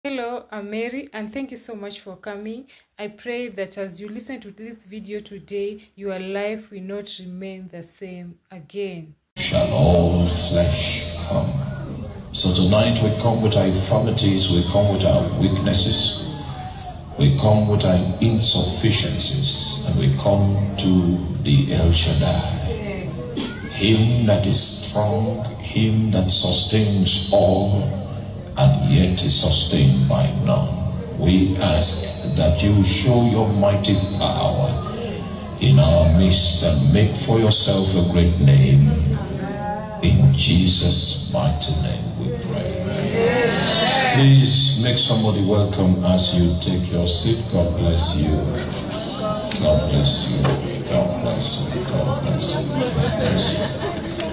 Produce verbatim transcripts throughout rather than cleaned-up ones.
Hello, I'm Mary, and thank you so much for coming. I pray that as you listen to this video today, your life will not remain the same again. Shall all flesh come. So tonight we come with our infirmities, we come with our weaknesses, we come with our insufficiencies, and we come to the El Shaddai, him that is strong, him that sustains all, and yet is sustained by none. We ask that you show your mighty power in our midst and make for yourself a great name. In Jesus' mighty name we pray. Please make somebody welcome as you take your seat. God bless you. God bless you. God bless you. God bless you. God bless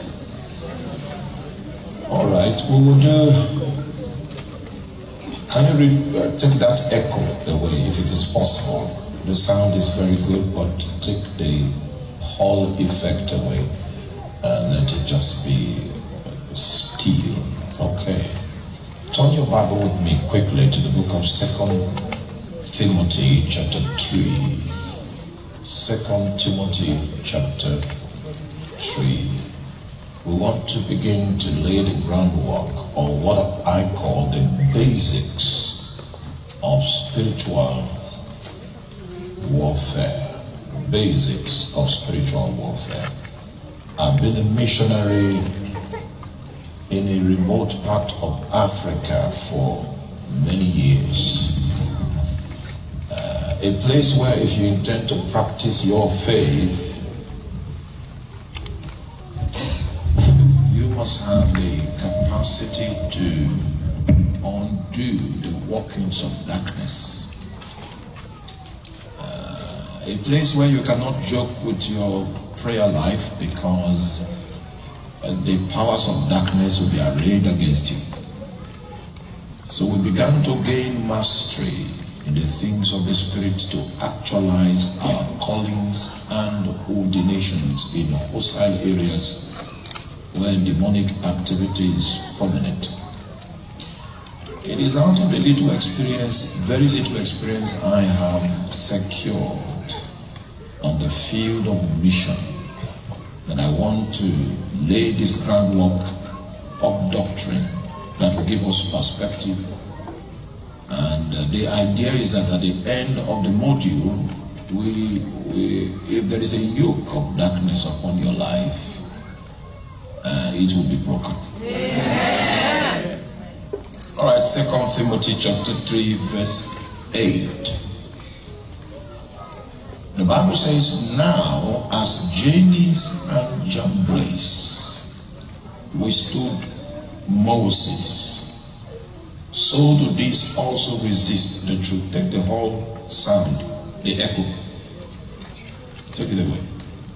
you. All right, we will do. Can you read, uh, take that echo away if it is possible? The sound is very good, but take the whole effect away and let it just be still. Okay. Turn your Bible with me quickly to the book of Second Timothy chapter three. Second Timothy chapter three. We want to begin to lay the groundwork, or what I call the basics of spiritual warfare. Basics of spiritual warfare. I've been a missionary in a remote part of Africa for many years. Uh, a place where if you intend to practice your faith, must have the capacity to undo the workings of darkness. Uh, a place where you cannot joke with your prayer life because uh, the powers of darkness will be arrayed against you. So we began to gain mastery in the things of the Spirit to actualize our callings and ordinations in hostile areas where demonic activity is prominent. It is out of the little experience, very little experience I have secured on the field of mission that I want to lay this groundwork of doctrine that will give us perspective. And uh, the idea is that at the end of the module, we, we, if there is a yoke of darkness upon your life, Uh, it will be broken. Yeah. All right, Second Timothy chapter three, verse eight. The Bible says, "Now as Jannes and Jambres withstood Moses, so do these also resist the truth." Take the whole sound, the echo. Take it away.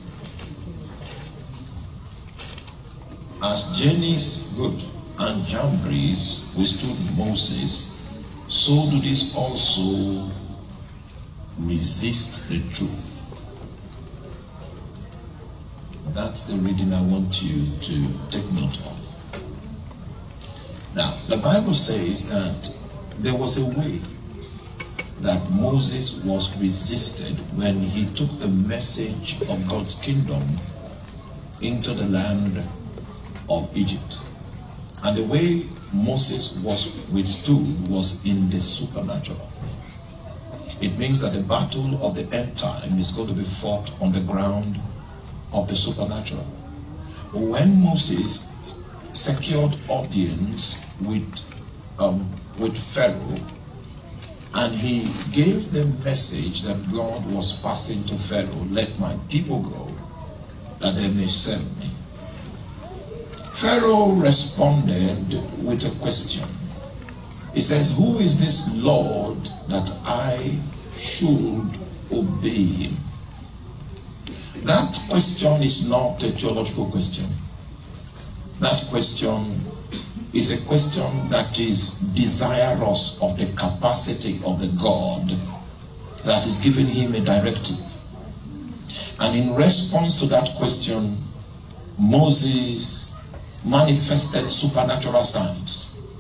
As Jannes, good, and Jambres withstood Moses, so do these also resist the truth. That's the reading I want you to take note of. Now, the Bible says that there was a way that Moses was resisted when he took the message of God's kingdom into the land of Egypt. And the way Moses was withstood was in the supernatural. It means that the battle of the end time is going to be fought on the ground of the supernatural. When Moses secured audience with um, with Pharaoh, and he gave the message that God was passing to Pharaoh, "Let my people go, that they may serve me." Pharaoh responded with a question. He says, "Who is this Lord that I should obey him?" That question is not a theological question. That question is a question that is desirous of the capacity of the God that is giving him a directive. And in response to that question, Moses manifested supernatural signs.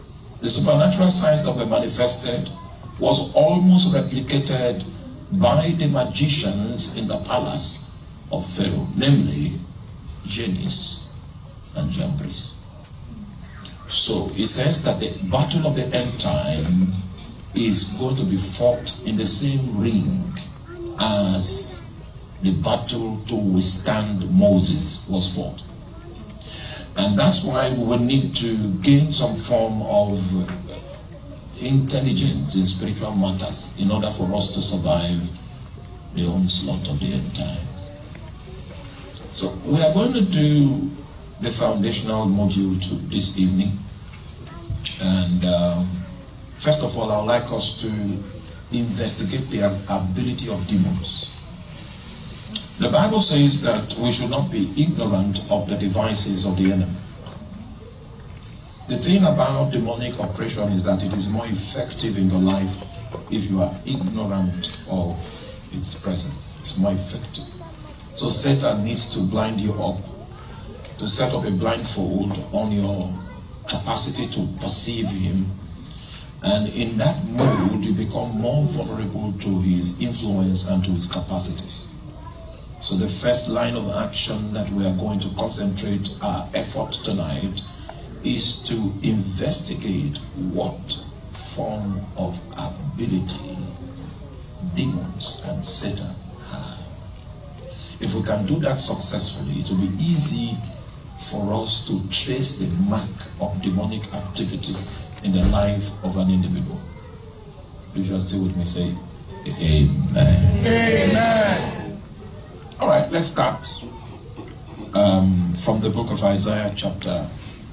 the supernatural signs that were manifested was almost replicated by the magicians in the palace of Pharaoh, namely Jannes and Jambres. So it says that the battle of the end time is going to be fought in the same ring as the battle to withstand Moses was fought. And that's why we will need to gain some form of intelligence in spiritual matters in order for us to survive the onslaught of the end time. So we are going to do the foundational module to this evening. And um, first of all, I would like us to investigate the ability of demons. The Bible says that we should not be ignorant of the devices of the enemy. The thing about demonic oppression is that it is more effective in your life if you are ignorant of its presence. It's more effective. So Satan needs to blind you up, to set up a blindfold on your capacity to perceive him. And in that mode, you become more vulnerable to his influence and to his capacities. So the first line of action that we are going to concentrate our effort tonight is to investigate what form of ability demons and Satan have. If we can do that successfully, it will be easy for us to trace the mark of demonic activity in the life of an individual. If you are still with me, say amen. Amen. All right, let's start um, from the book of Isaiah chapter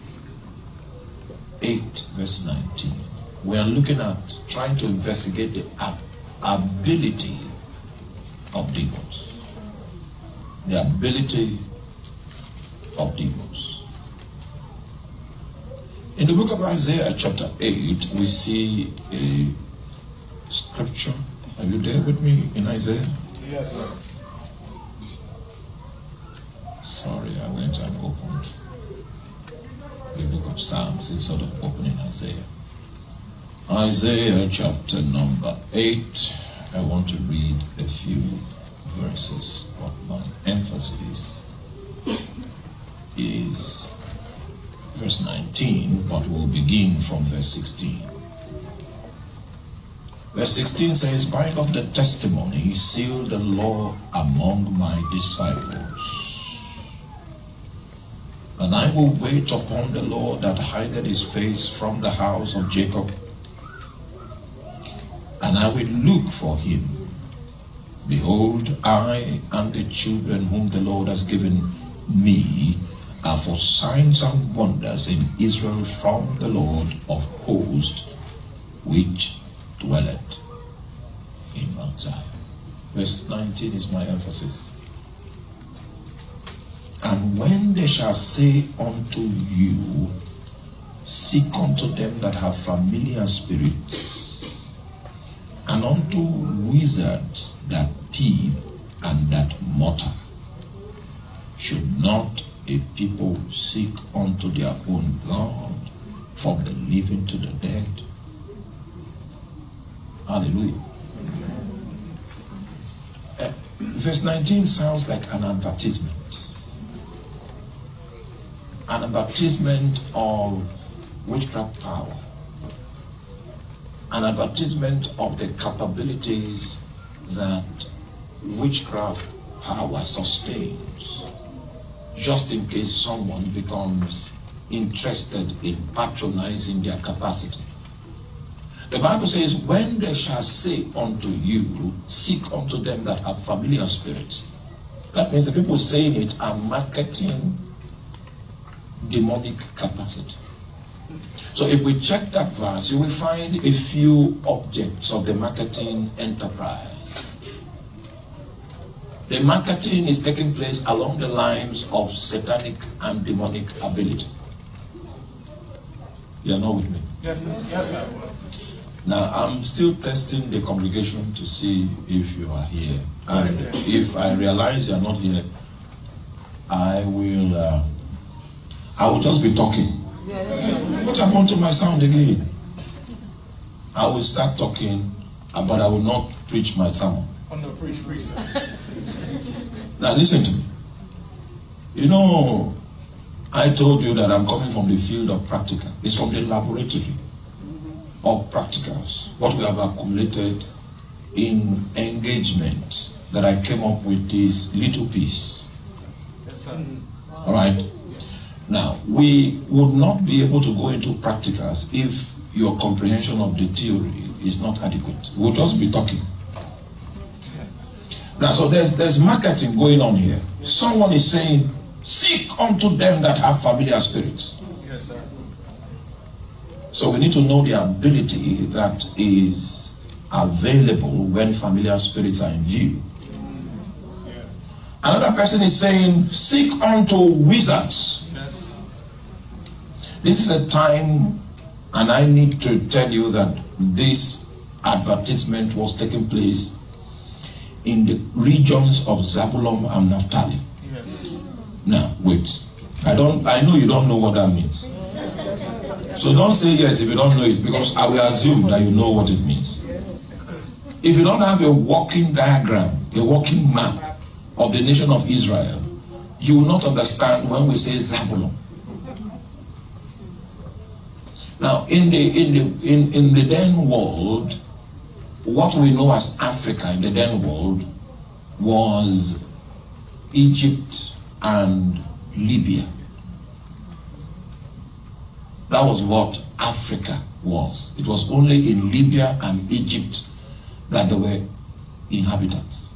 eight verse nineteen. We are looking at trying to investigate the ab ability of demons. The ability of demons. In the book of Isaiah chapter eight, we see a scripture. Are you there with me in Isaiah? Yes, sir. Sorry, I went and opened the book of Psalms instead of opening Isaiah. Isaiah chapter number eight. I want to read a few verses, but my emphasis is verse nineteen, but we'll begin from verse sixteen. Verse sixteen says, "Bind up the testimony, seal the law among my disciples. And I will wait upon the Lord that hideth his face from the house of Jacob. And I will look for him. Behold, I and the children whom the Lord has given me are for signs and wonders in Israel from the Lord of hosts, which dwelleth in Mount Zion." Verse nineteen is my emphasis. "And when they shall say unto you, seek unto them that have familiar spirits, and unto wizards that peep and that mutter, should not a people seek unto their own God from the living to the dead?" Hallelujah. Uh, verse nineteen sounds like an advertisement. An advertisement of witchcraft power. An advertisement of the capabilities that witchcraft power sustains, just in case someone becomes interested in patronizing their capacity. The Bible says, "When they shall say unto you, seek unto them that have familiar spirits." That means the people saying it are marketing demonic capacity. So if we check that verse, you will find a few objects of the marketing enterprise. The marketing is taking place along the lines of satanic and demonic ability. You are not with me? Yes, sir. Yes, sir. Now, I'm still testing the congregation to see if you are here. And if I realize you are not here, I will... Uh, I will just be talking. What happened to my sound again? I will start talking, but I will not preach my sermon. Oh, no, preach, preach. Now listen to me. You know, I told you that I'm coming from the field of practical. It's from the laboratory of practicals. What we have accumulated in engagement, that I came up with this little piece. Yes, sir. All right? Now, we would not be able to go into practicals if your comprehension of the theory is not adequate. We'll just be talking. Now, so there's, there's marketing going on here. Someone is saying, seek unto them that have familiar spirits. Yes, sir. So we need to know the ability that is available when familiar spirits are in view. Yeah. Another person is saying, seek unto wizards. Yes. This is a time, and I need to tell you that this advertisement was taking place in the regions of Zabulon and Naphtali. Yes. Now, wait. I don't. I know you don't know what that means. So don't say yes if you don't know it, because I will assume that you know what it means. If you don't have a walking diagram, a walking map of the nation of Israel, you will not understand when we say Zabulon. Now, in the in the in, in the then world, what we know as Africa in the then world was Egypt and Libya. That was what Africa was. It was only in Libya and Egypt that there were inhabitants.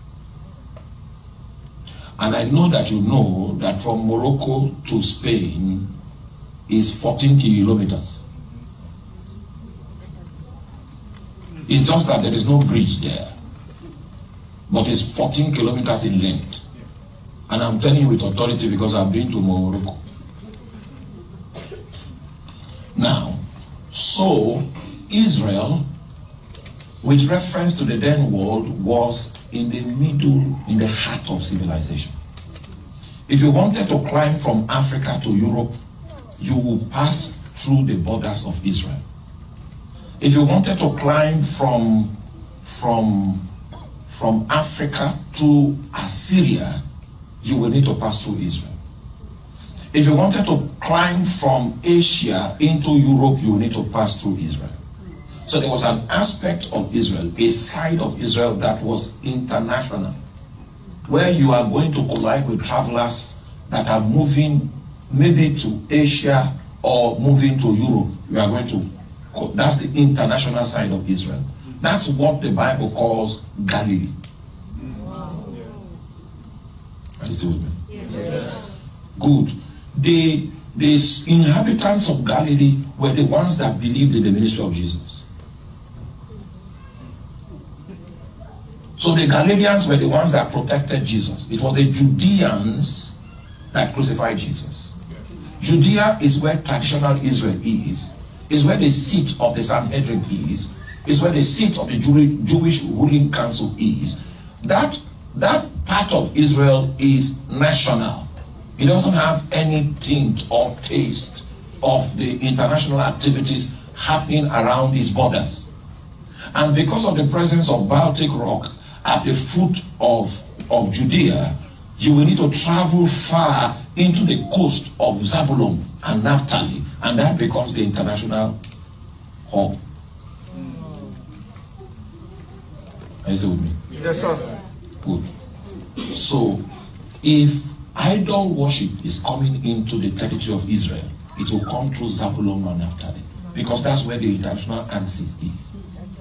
And I know that you know that from Morocco to Spain is fourteen kilometers. It's just that there is no bridge there. But it's fourteen kilometers in length. And I'm telling you with authority because I've been to Morocco. Now, so Israel, with reference to the then world, was in the middle, in the heart of civilization. If you wanted to climb from Africa to Europe, you will pass through the borders of Israel. If you wanted to climb from, from, from Africa to Assyria, you will need to pass through Israel. If you wanted to climb from Asia into Europe, you will need to pass through Israel. So there was an aspect of Israel, a side of Israel that was international, where you are going to collide with travelers that are moving maybe to Asia or moving to Europe. You are going to, that's the international side of Israel. That's what the Bible calls Galilee. Are you still with me? Yes. Good. The, the inhabitants of Galilee were the ones that believed in the ministry of Jesus. So the Galileans were the ones that protected Jesus. It was the Judeans that crucified Jesus. Judea is where traditional Israel is. Is where the seat of the Sanhedrin is. Is where the seat of the Jewish ruling council is. That, that part of Israel is national. It doesn't have any tint or taste of the international activities happening around its borders. And because of the presence of Baltic rock at the foot of, of Judea, you will need to travel far into the coast of Zabulon and Naphtali, and that becomes the international hub. Are you still with me? Yes, sir. Good. So, if idol worship is coming into the territory of Israel, it will come through Zabulon and Naphtali, because that's where the international axis is.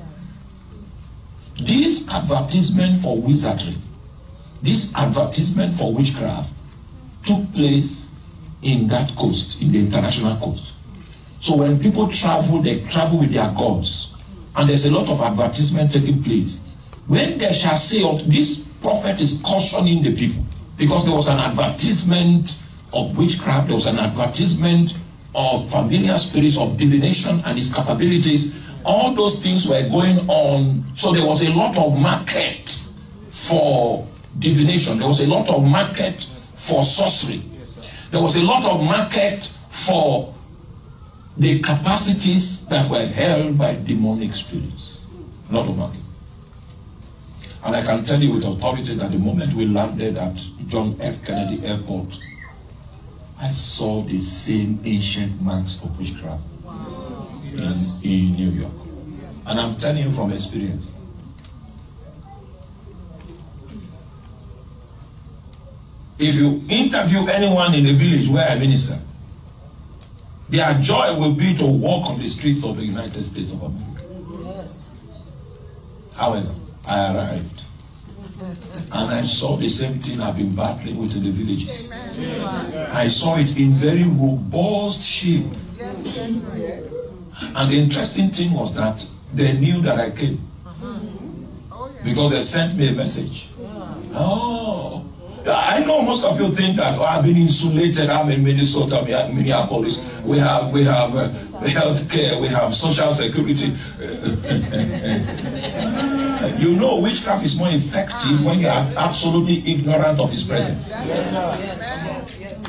This advertisement for wizardry, this advertisement for witchcraft took place in that coast, in the international coast. So when people travel, they travel with their gods. And there's a lot of advertisement taking place. When they shall say, oh, this prophet is cautioning the people, because there was an advertisement of witchcraft, there was an advertisement of familiar spirits, of divination and its capabilities. All those things were going on. So there was a lot of market for divination. There was a lot of market for sorcery. There was a lot of market for the capacities that were held by demonic spirits. Not of market. And I can tell you with authority that the moment we landed at John F. Kennedy Airport, I saw the same ancient marks of witchcraft in, in New York. And I'm telling you from experience. If you interview anyone in the village where I minister, their joy will be to walk on the streets of the United States of America. Yes. However, I arrived and I saw the same thing I've been battling with in the villages. Amen. I saw it in very robust shape. And the interesting thing was that they knew that I came. Because they sent me a message. Oh, I know most of you think that oh, I've been insulated. I'm in Minnesota, Minneapolis. We have we have uh, health care, we have social security. You know, witchcraft is more effective when you are absolutely ignorant of his presence. Yes, sir. Yes, yes, yes,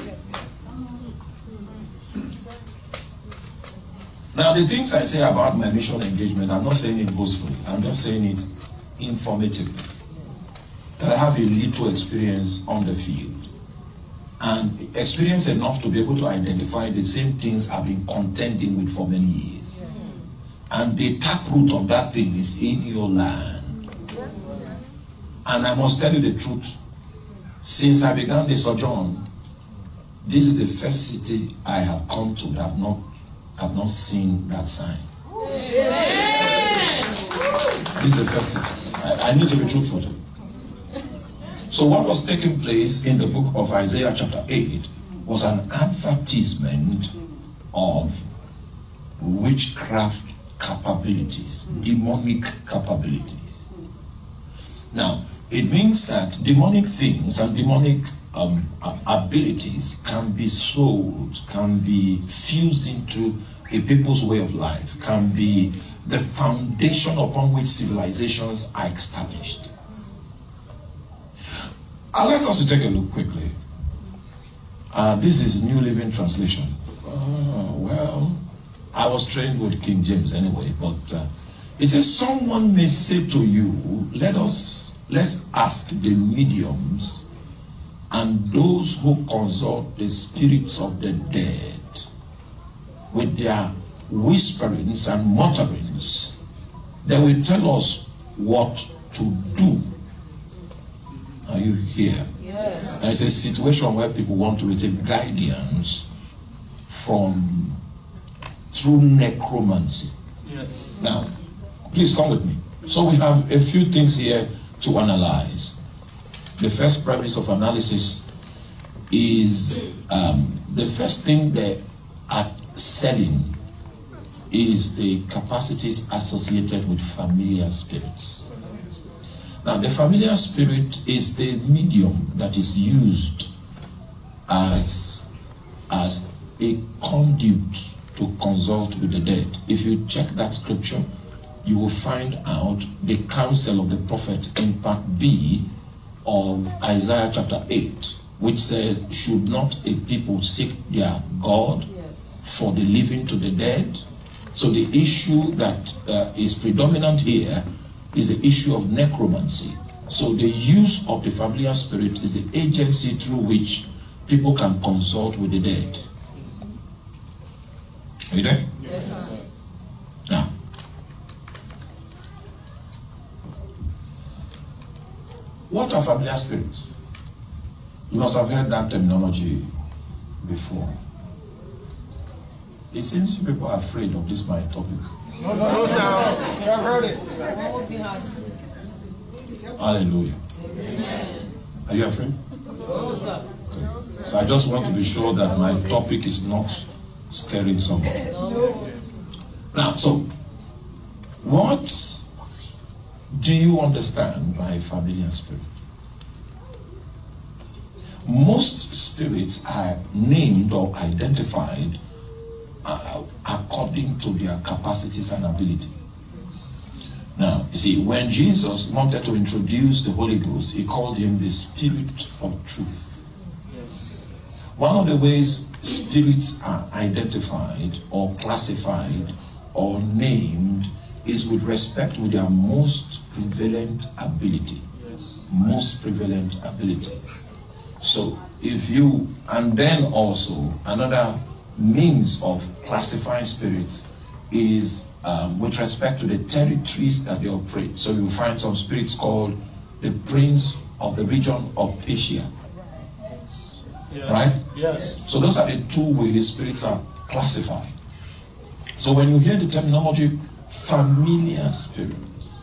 yes. Now, the things I say about my mission engagement, I'm not saying it boastfully. I'm just saying it informatively. That I have a little experience on the field. And experience enough to be able to identify the same things I've been contending with for many years. And the taproot of that thing is in your land. And I must tell you the truth. Since I began the sojourn, this is the first city I have come to that have not, have not seen that sign. Amen. This is the first city. I, I need to be truthful too. So what was taking place in the book of Isaiah chapter eight was an advertisement of witchcraft capabilities, demonic capabilities. Now, it means that demonic things and demonic um, abilities can be sold, can be fused into a people's way of life, can be the foundation upon which civilizations are established. I'd like us to take a look quickly. Uh, this is New Living Translation. Oh, well, I was trained with King James anyway, but uh, it says, someone may say to you, let us, let's ask the mediums and those who consult the spirits of the dead with their whisperings and mutterings. They will tell us what to do. Are you here? Yes. There's a situation where people want to receive guidance from through necromancy. Yes. Now, please come with me. So we have a few things here to analyze. The first premise of analysis is um, the first thing they are selling is the capacities associated with familiar spirits. Now, the familiar spirit is the medium that is used as, as a conduit to consult with the dead. If you check that scripture, you will find out the counsel of the prophet in part B of Isaiah chapter eight, which says, should not a people seek their God for the living to the dead? So the issue that uh, is predominant here is the issue of necromancy. So the use of the familiar spirit is the agency through which people can consult with the dead. Are you there? Yes, sir. Now, what are familiar spirits? You must have heard that terminology before. It seems people are afraid of this my topic. No, no, no, sir. I've heard it. Hallelujah. Amen. Are you afraid? No, sir. Okay. So I just want to be sure that my topic is not scaring someone. No. Now, so what do you understand by familiar spirit? Most spirits are named or identified uh, according to their capacities and ability. Now, you see, when Jesus wanted to introduce the Holy Ghost, he called him the Spirit of Truth. Yes. One of the ways spirits are identified or classified or named is with respect to their most prevalent ability. Yes. Most prevalent ability. So if you, and then also another means of classifying spirits is um, with respect to the territories that they operate. So you find some spirits called the prince of the region of Persia. Yes. Right? Yes. So those are the two ways spirits are classified. So when you hear the terminology familiar spirits,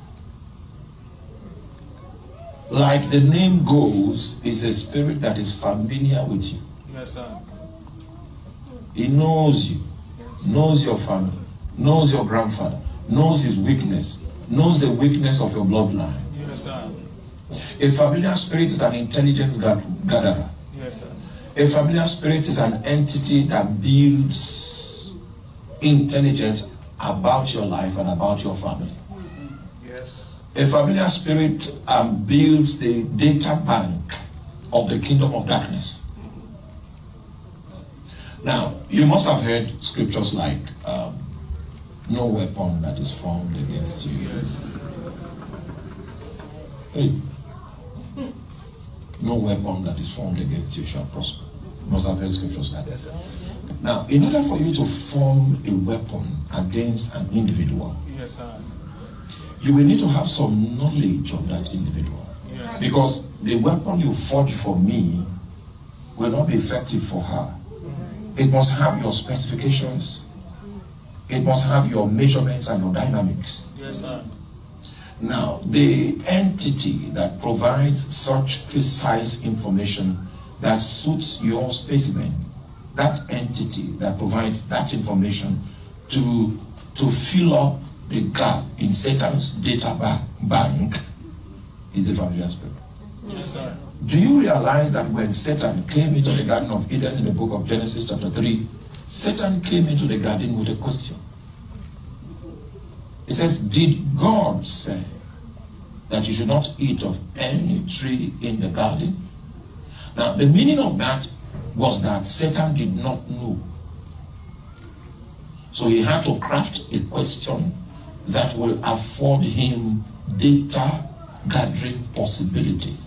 like the name goes, is a spirit that is familiar with you. Yes, sir. He knows you, Yes. knows your family, knows your grandfather, knows his weakness, knows the weakness of your bloodline. Yes, sir. A familiar spirit is an intelligence gatherer. Yes, sir. A familiar spirit is an entity that builds intelligence about your life and about your family. Yes. A familiar spirit um, builds the data bank of the kingdom of darkness. Now, you must have heard scriptures like, um, no weapon that is formed against you. Yes. Hey. No weapon that is formed against you shall prosper. You must have heard scriptures like that. Now, in order for you to form a weapon against an individual, Yes, sir. you will need to have some knowledge of that individual. Yes. Because the weapon you forge for me will not be effective for her. It must have your specifications. It must have your measurements and your dynamics. Yes, sir. Now, the entity that provides such precise information that suits your specimen, that entity that provides that information to, to fill up the gap in Satan's data ba bank is the familiar spirit. Yes, sir. Do you realize that when Satan came into the Garden of Eden in the book of Genesis chapter three, Satan came into the garden with a question. It says, did God say that you should not eat of any tree in the garden? Now, the meaning of that was that Satan did not know. So he had to craft a question that will afford him data gathering possibilities.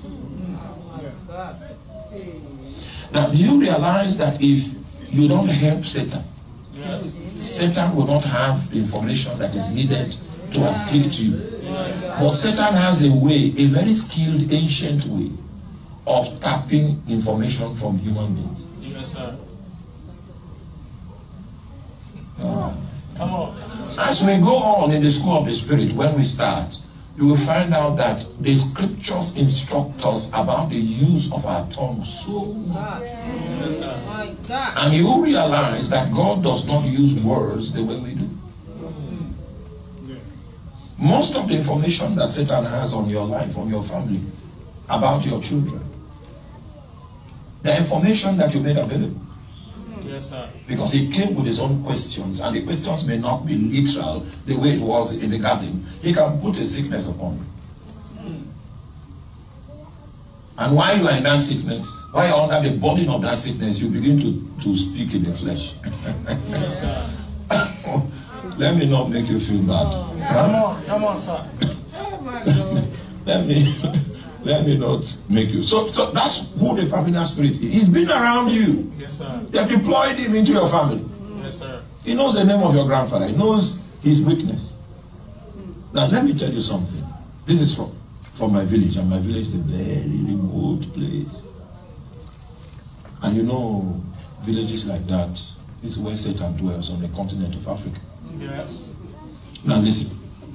Now, do you realize that if you don't help Satan, Yes. Satan will not have the information that is needed to afflict you? But Satan has a way, a very skilled, ancient way of tapping information from human beings. Yes, sir. Ah. Come on. As we go on in the school of the Spirit, when we start, you will find out that the scriptures instruct us about the use of our tongue so much. Yes, sir. My God. And you will realize that God does not use words the way we do. Most of the information that Satan has on your life, on your family, about your children, the information that you made available. Yes, sir. Because he came with his own questions, and the questions may not be literal the way it was in the garden. He can put a sickness upon you. And while you are in that sickness, while you are under the burden of that sickness, you begin to, to speak in the flesh. Yes, sir. Let me not make you feel bad. Come Huh? on. Come on, sir. Oh my God. Let me let me not make you. So, so that's who the familiar spirit is. He's been around you. Yes, sir. You have deployed him into your family. Yes, sir. He knows the name of your grandfather. He knows his weakness. Now, let me tell you something. This is from, from my village, and my village is a very remote place. And you know, villages like that is where Satan dwells, on the continent of Africa. Yes. Now, listen.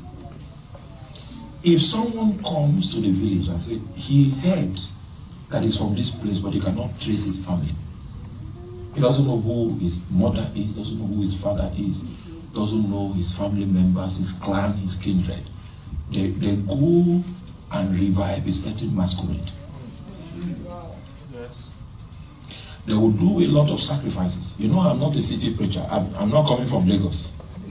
If someone comes to the village and says, he heard that he's from this place, but he cannot trace his family. He doesn't know who his mother is, doesn't know who his father is, doesn't know his family members, his clan, his kindred. They, they go and revive a certain masquerade. Yes. They will do a lot of sacrifices. You know, I'm not a city preacher. I'm, I'm not coming from Lagos.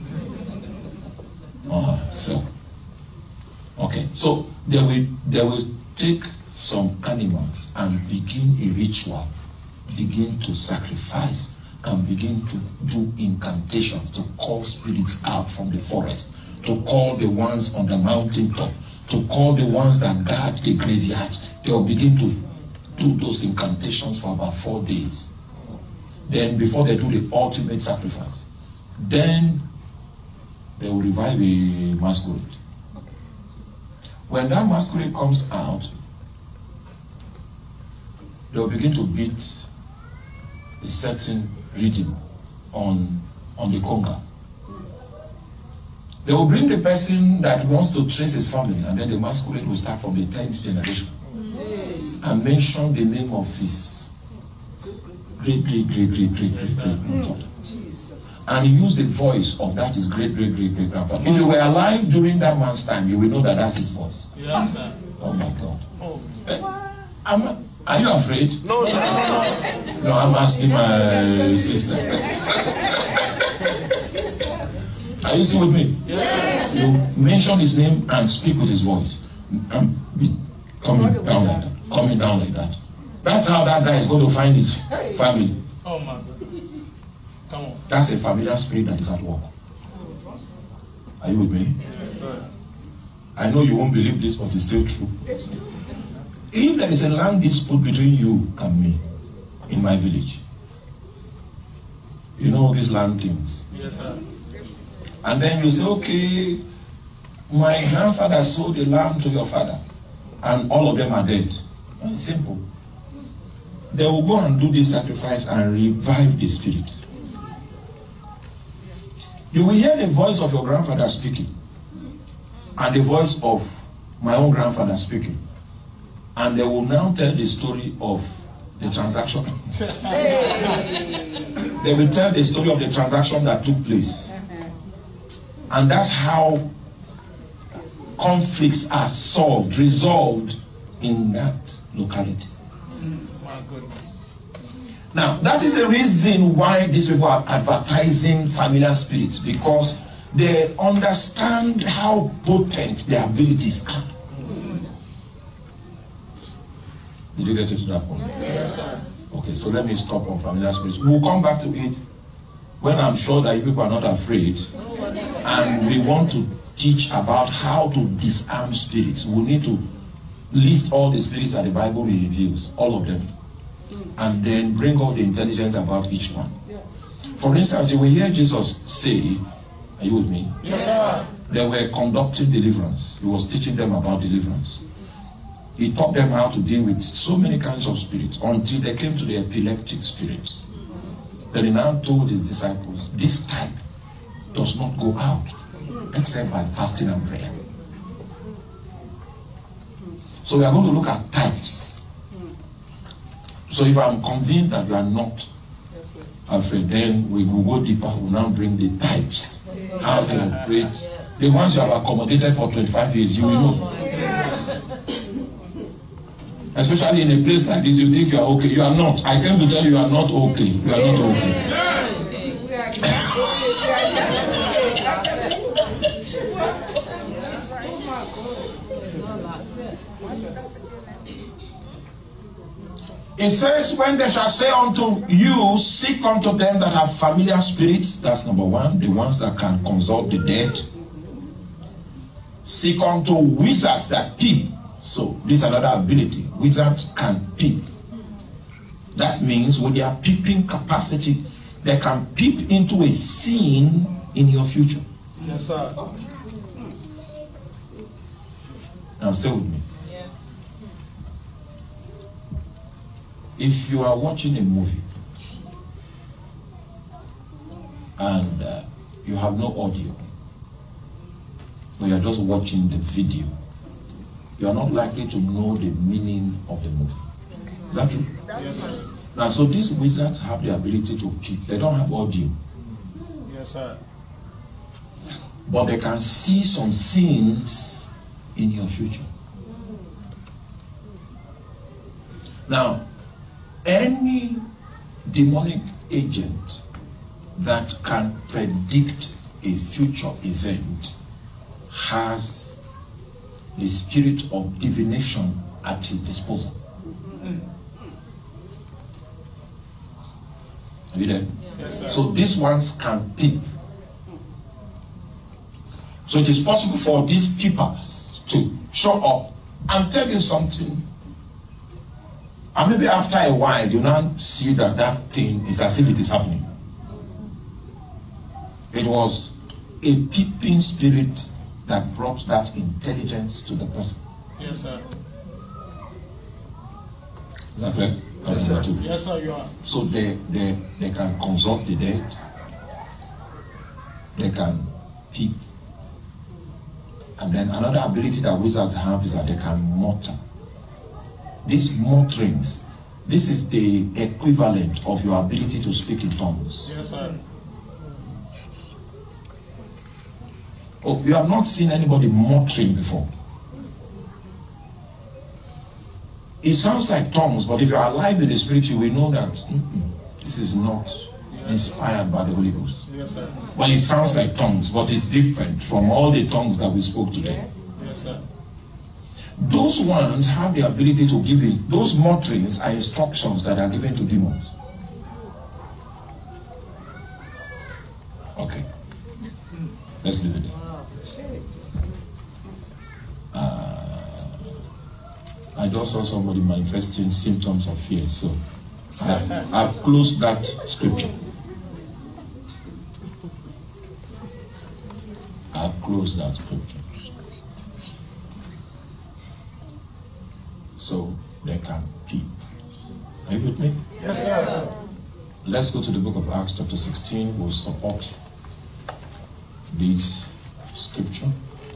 Uh, so, okay. So they will, they will take some animals and begin a ritual begin to sacrifice and begin to do incantations to call spirits out from the forest, to call the ones on the mountaintop, to call the ones that guard the graveyards. They will begin to do those incantations for about four days. Then before they do the ultimate sacrifice, then they will revive a masquerade. When that masquerade comes out, they will begin to beat a certain rhythm on, on the conga. They will bring the person that wants to trace his family, and then the masquerade will start from the tenth generation and mention the name of his great, great, great, great, great, great, great grandfather. And he used the voice of that his great, great, great, great grandfather. If you were alive during that man's time, you will know that that's his voice. Yes, sir. Oh my God. Oh. Eh, I'm, are you afraid? No, sir. No, I'm asking my sister. Are you still with me? Yes, sir. You mention his name and speak with his voice. And be coming down like that. Coming down like that. That's how that guy is going to find his family. Oh, my God. Come on. That's a familiar spirit that is at work. Are you with me? Yes, sir. I know you won't believe this, but it's still true. If there is a land dispute between you and me in my village, you know these land things. Yes, sir. And then you say, okay, my grandfather sold the land to your father, and all of them are dead. It's simple. They will go and do this sacrifice and revive the spirit. You will hear the voice of your grandfather speaking, and the voice of my own grandfather speaking. And they will now tell the story of the transaction. They will tell the story of the transaction that took place. And that's how conflicts are solved, resolved in that locality. My goodness. Now, that is the reason why these people are advertising familiar spirits, because they understand how potent their abilities are. Did you get to that point? Yes, sir. Okay, so let me stop on familiar spirits. We'll come back to it when I'm sure that you people are not afraid. And we want to teach about how to disarm spirits. We need to list all the spirits that the Bible reveals, all of them. And then bring all the intelligence about each one. For instance, you will hear Jesus say, are you with me? Yes, sir. They were conducting deliverance. He was teaching them about deliverance. He taught them how to deal with so many kinds of spirits until they came to the epileptic spirit. Then he now told his disciples, this type does not go out except by fasting and prayer. So we are going to look at types. So if I'm convinced that you are not afraid, then we will go deeper. We'll now bring the types, how they operate. The ones you have accommodated for twenty-five years, you will know. Especially in a place like this, you think you are okay. You are not. I came to tell you you are not okay. You are not okay. It says, when they shall say unto you, seek unto them that have familiar spirits. That's number one, the ones that can consult the dead. Seek unto wizards that peep. So this is another ability. Wizards can peep. That means with their peeping capacity, they can peep into a scene in your future. Yes, sir. Now stay with me. If you are watching a movie and uh, you have no audio, but you are just watching the video, you are not likely to know the meaning of the movie. Is that true? Yes, sir. Now, so these wizards have the ability to keep, they don't have audio, Yes, sir. but they can see some scenes in your future. Now, any demonic agent that can predict a future event has the spirit of divination at his disposal. Are you there? Yes, sir. So these ones can peep. So it is possible for these peepers to show up and tell you something. And maybe after a while, you now see that that thing is as if it is happening. It was a peeping spirit that brought that intelligence to the person. Yes, sir. Is that correct? Yes, sir. Yes, sir, you are. So they, they, they can consult the dead. They can peep. And then another ability that wizards have is that they can mutter. These mutterings, this is the equivalent of your ability to speak in tongues. Yes, sir. Oh, you have not seen anybody muttering before. It sounds like tongues, but if you are alive in the spirit, you will know that mm-mm, this is not inspired by the Holy Ghost. Yes, sir. Well, it sounds like tongues, but it's different from all the tongues that we spoke today. Yes, sir. Those ones have the ability to give it. Those mutterings are instructions that are given to demons. Okay. Let's leave it there. Uh, I just saw somebody manifesting symptoms of fear, so I, I've closed that scripture. I've closed that scripture. So they can peep. Are you with me? Yes, sir. Let's go to the book of Acts chapter sixteen. We'll support this scripture.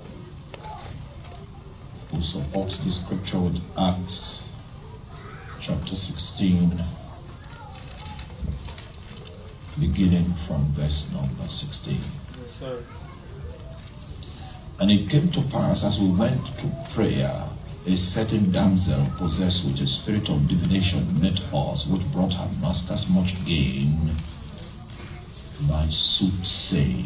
We'll support this scripture with Acts chapter sixteen, beginning from verse number sixteen. Yes, sir. And it came to pass, as we went to prayer, a certain damsel possessed with a spirit of divination met us, which brought her masters much gain by soothsaying.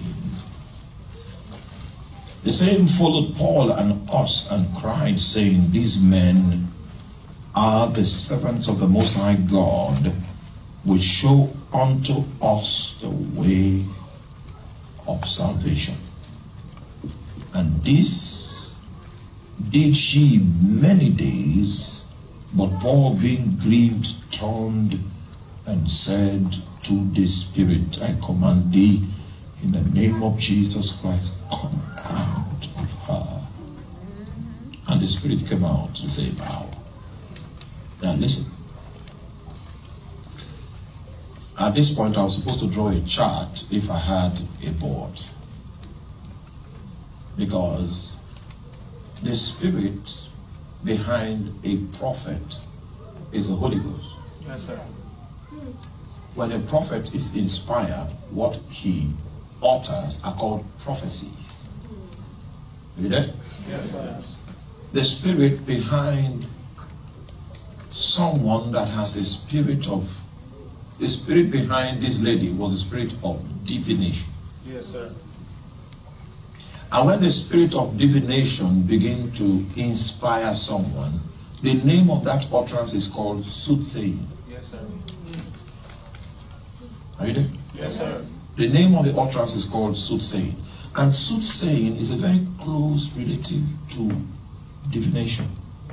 The same followed Paul and us and cried, saying, These men are the servants of the Most High God, which show unto us the way of salvation. And this did she many days, but Paul, being grieved, turned and said to the spirit, I command thee in the name of Jesus Christ, come out of her. And the spirit came out to say, power. Now listen. At this point, I was supposed to draw a chart if I had a board. Because the spirit behind a prophet is the Holy Ghost. Yes, sir. When a prophet is inspired, what he utters are called prophecies. Are you there? Yes, sir. The spirit behind someone that has a spirit of, the spirit behind this lady was a spirit of divination. Yes, sir. And when the spirit of divination begins to inspire someone, the name of that utterance is called soothsaying. Yes, sir. Are you there? Yes, sir. The name of the utterance is called soothsaying. And soothsaying is a very close relative to divination.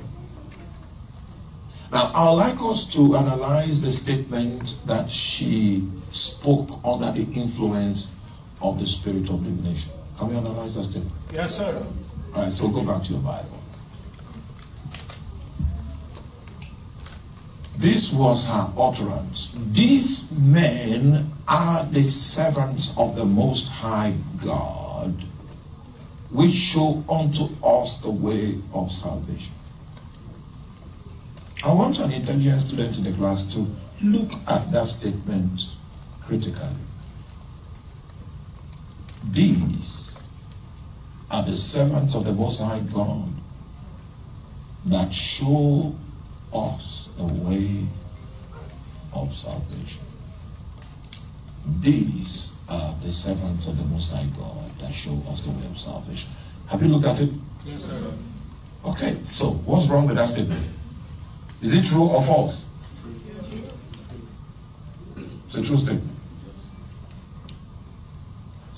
Now, I would like us to analyze the statement that she spoke under the influence of the spirit of divination. Can we analyze that statement? Yes, sir. All right, so go back to your Bible. This was her utterance. These men are the servants of the Most High God, which show unto us the way of salvation. I want an intelligent student in the class to look at that statement critically. These are the servants of the Most High God that show us the way of salvation. These are the servants of the Most High God that show us the way of salvation. Have you looked at it? Yes, sir. Okay, so what's wrong with that statement? Is it true or false? It's a true statement.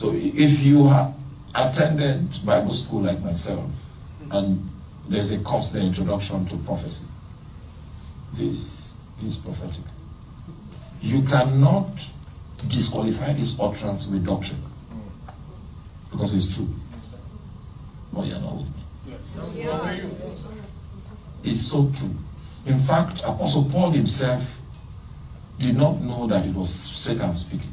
So if you have attended Bible school like myself, and there's a course, the introduction to prophecy, this is prophetic. You cannot disqualify this utterance with doctrine, because it's true. But you're not with me. It's so true. In fact, Apostle Paul himself did not know that it was Satan speaking.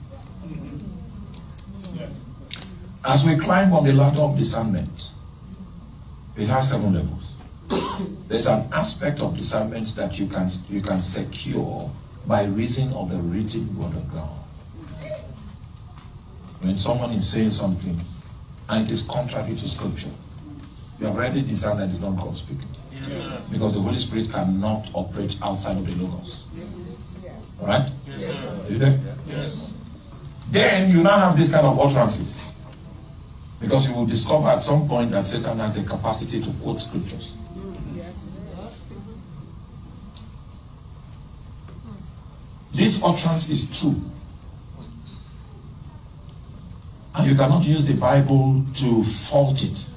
As we climb on the ladder of discernment, we have seven levels. There's an aspect of discernment that you can you can secure by reason of the written word of God. When someone is saying something and it is contrary to scripture, you have already discerned that it's not God speaking. Yes, sir. Because the Holy Spirit cannot operate outside of the Logos. Alright? Yes, sir. Are you there? Yes. Then you now have this kind of utterances. Because you will discover at some point that Satan has the capacity to quote scriptures. This utterance is true. And you cannot use the Bible to fault it.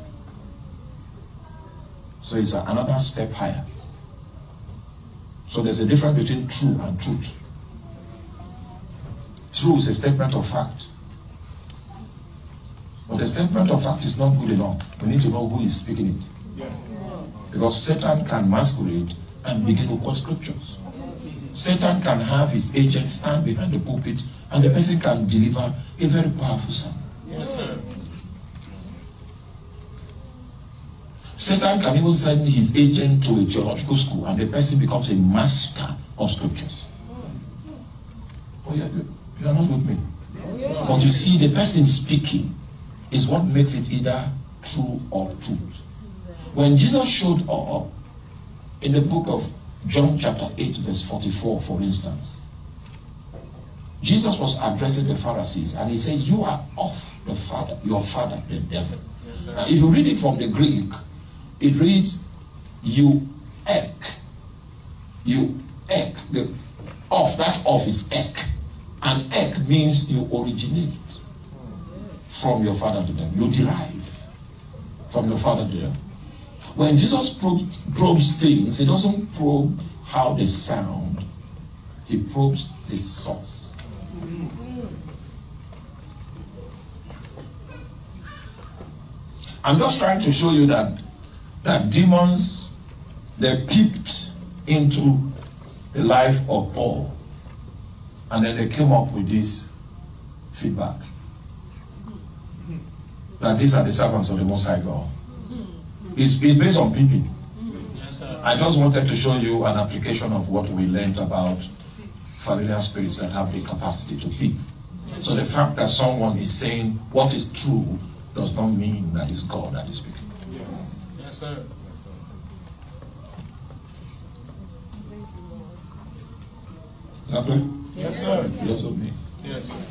So it's another step higher. So there's a difference between true and truth. True is a statement of fact. But the statement of fact is not good enough. We need to know who is speaking it. Because Satan can masquerade and begin to quote scriptures. Satan can have his agent stand behind the pulpit and the person can deliver a very powerful sermon. Yes, sir. Satan can even send his agent to a theological school and the person becomes a master of scriptures. Oh, yeah, you are not with me. But you see, the person speaking is what makes it either true or truth. When Jesus showed up in the book of John chapter eight verse forty-four, for instance, Jesus was addressing the Pharisees and he said, you are of the father, your father, the devil. Yes, Now, if you read it from the Greek, it reads, you ek. You ek. The of, that of is ek. And ek means you originate from your father to them. You derive from your father to them. When Jesus probes, probes things, he doesn't probe how they sound. He probes the source. I'm just trying to show you that that demons, they peeped into the life of Paul, and then they came up with this feedback that these are the servants of the Most High God. It's, it's based on peeping. Yes, sir. I just wanted to show you an application of what we learned about familiar spirits that have the capacity to peep. So the fact that someone is saying what is true does not mean that it's God that is speaking. Yes, sir. Is that clear? Yes, sir. Yes, of me. Yes.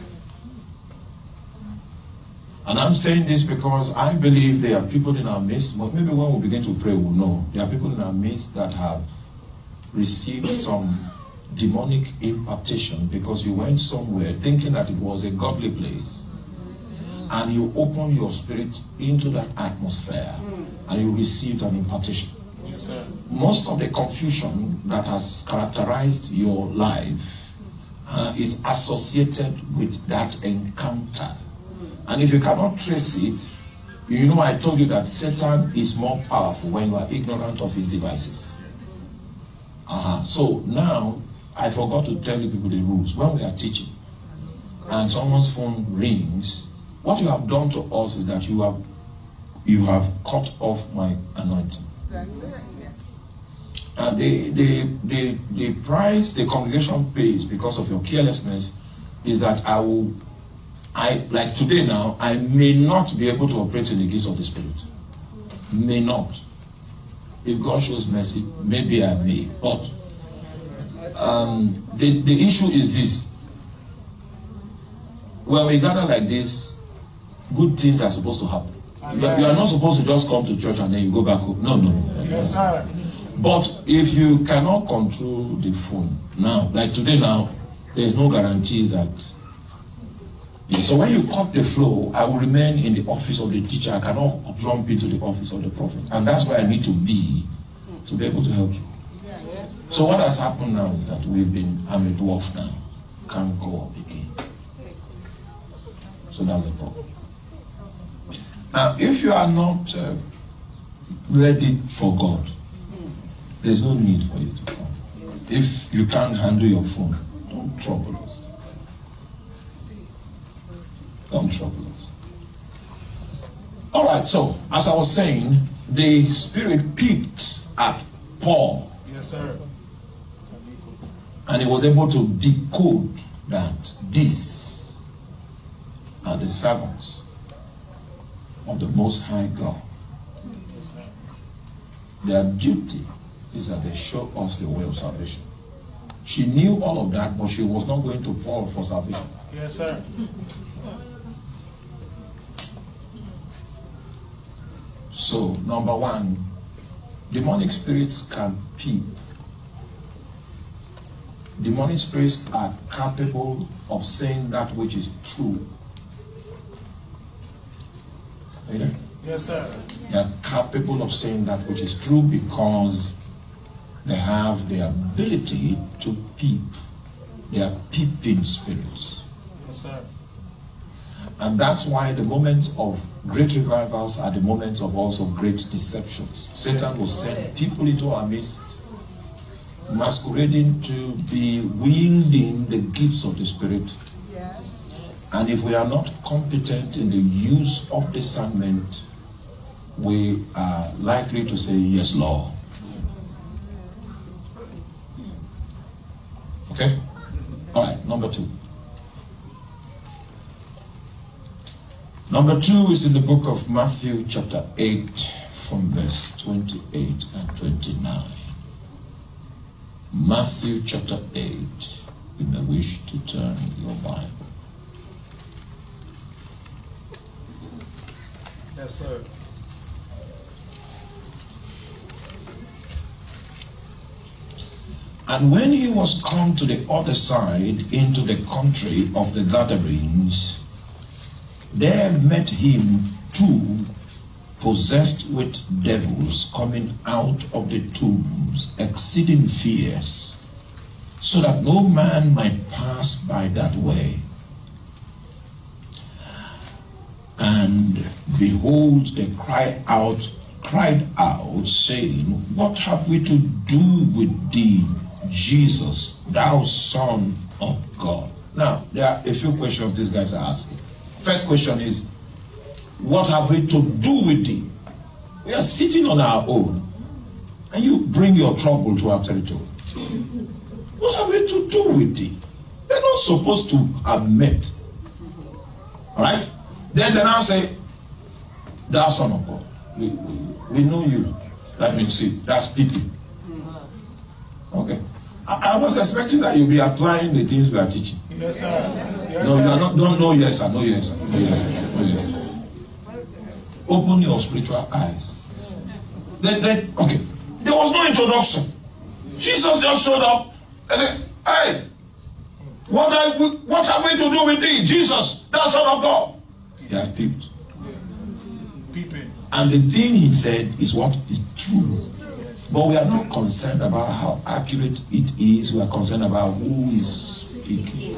And I'm saying this because I believe there are people in our midst, but maybe when we begin to pray, we'll know. There are people in our midst that have received some demonic impartation because you went somewhere thinking that it was a godly place. And you open your spirit into that atmosphere and you received an impartation. Yes, sir. Most of the confusion that has characterized your life uh, is associated with that encounter. And if you cannot trace it, you know I told you that Satan is more powerful when you are ignorant of his devices. Uh-huh. So now, I forgot to tell you people the rules. When we are teaching and someone's phone rings, what you have done to us is that you have you have cut off my anointing. And the, the, the, the price the congregation pays because of your carelessness is that I will, I like today now, I may not be able to operate in the gifts of the Spirit. May not. If God shows mercy, maybe I may. But um, the, the issue is this. When we gather like this, good things are supposed to happen. You are, you are not supposed to just come to church and then you go back home. No, no, no. Yes, sir. But if you cannot control the phone now, like today now, there is no guarantee that Yeah, so when you cut the flow, I will remain in the office of the teacher. I cannot jump into the office of the prophet. And that's where I need to be to be able to help you. So what has happened now is that we've been, I'm a dwarf now. Can't go up again. So that's the problem. Now, if you are not uh, ready for God, there's no need for you to come. If you can't handle your phone, don't trouble us. Don't trouble us. All right, so as I was saying, the Spirit peeped at Paul. Yes, sir. And he was able to decode that these are the servants of the Most High God. Yes, sir. Their duty is that they show us the way of salvation. She knew all of that, but she was not going to Paul for salvation. Yes, sir. So, number one, demonic spirits can peep. Demonic spirits are capable of saying that which is true. Amen? Yes, sir. They are capable of saying that which is true because they have the ability to peep. They are peeping spirits. Yes, sir. And that's why the moments of great revivals are the moments of also great deceptions. Satan will send people into our midst, masquerading to be wielding the gifts of the Spirit. And if we are not competent in the use of discernment, we are likely to say, yes, Lord. Okay? All right, number two. Number two is in the book of Matthew chapter eight from verse twenty-eight and twenty-nine. Matthew chapter eight. You may wish to turn your Bible. Yes, sir. And when he was come to the other side into the country of the Gadarenes, there met him two possessed with devils coming out of the tombs, exceeding fierce, so that no man might pass by that way. And behold, they cried out, cried out, saying, What have we to do with thee, Jesus, thou Son of God? Now, there are a few questions these guys are asking. First question is, what have we to do with thee? We are sitting on our own, and you bring your trouble to our territory. What have we to do with thee? They're not supposed to have met. All right? Then they now say, thou Son of God. We, we, we know you. That means, see, that's people. Okay. I, I was expecting that you'll be applying the things we are teaching. Yes, sir. Yes, No, sir. you are not. Don't know yes, sir. No yes, sir. No yes, sir. No yes, sir. Open your spiritual eyes. Then, then, okay. There was no introduction. Jesus just showed up and said, "Hey, what are we, what have we to do with thee, Jesus, thou Son of God?" He had peeped. Peeping. And the thing he said is what is true. But we are not concerned about how accurate it is. We are concerned about who is speaking.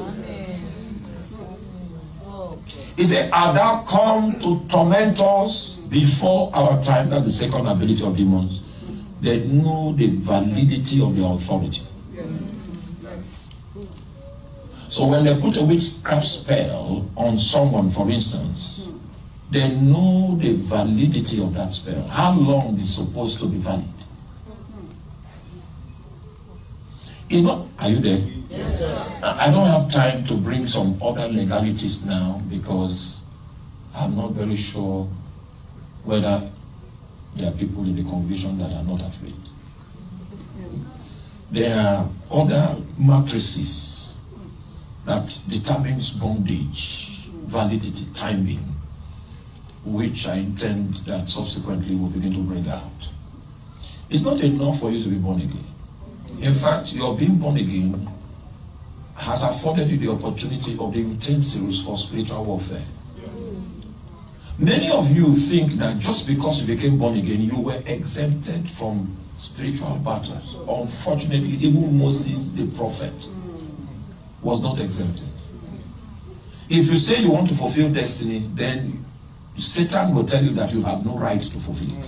He said, "Art thou come to torment us before our time?" That's the second ability of demons. They know the validity of their authority. So when they put a witchcraft spell on someone, for instance, they know the validity of that spell. How long is supposed to be valid? You know, are you there? Yes, sir. I don't have time to bring some other legalities now because I'm not very sure whether there are people in the congregation that are not afraid. There are other matrices that determines bondage, validity, timing, which I intend that subsequently we'll begin to bring out. It's not enough for you to be born again. In fact, your being born again has afforded you the opportunity of the utensils for spiritual warfare. Many of you think that just because you became born again, you were exempted from spiritual battles. Unfortunately, even Moses, the prophet, was not exempted. If you say you want to fulfill destiny, then Satan will tell you that you have no right to fulfill it.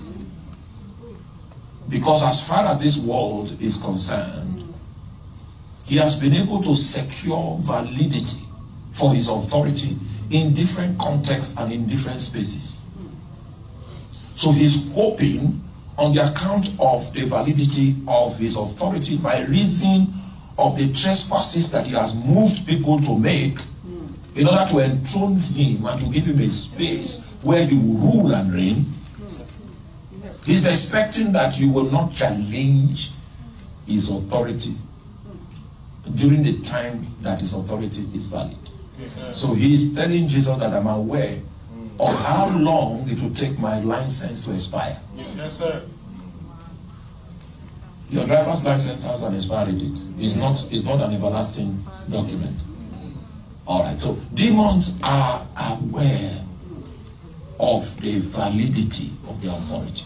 Because as far as this world is concerned, he has been able to secure validity for his authority in different contexts and in different spaces. So he's hoping on the account of the validity of his authority by reason of the trespasses that he has moved people to make in order to enthrone him and to give him a space where he will rule and reign. He's expecting that you will not challenge his authority during the time that his authority is valid. Yes, so he's telling Jesus that I'm aware of how long it will take my license to expire. Yes, sir. Your driver's license has an expiry date. It's not, it's not an everlasting document. All right, so demons are aware of the validity of their authority.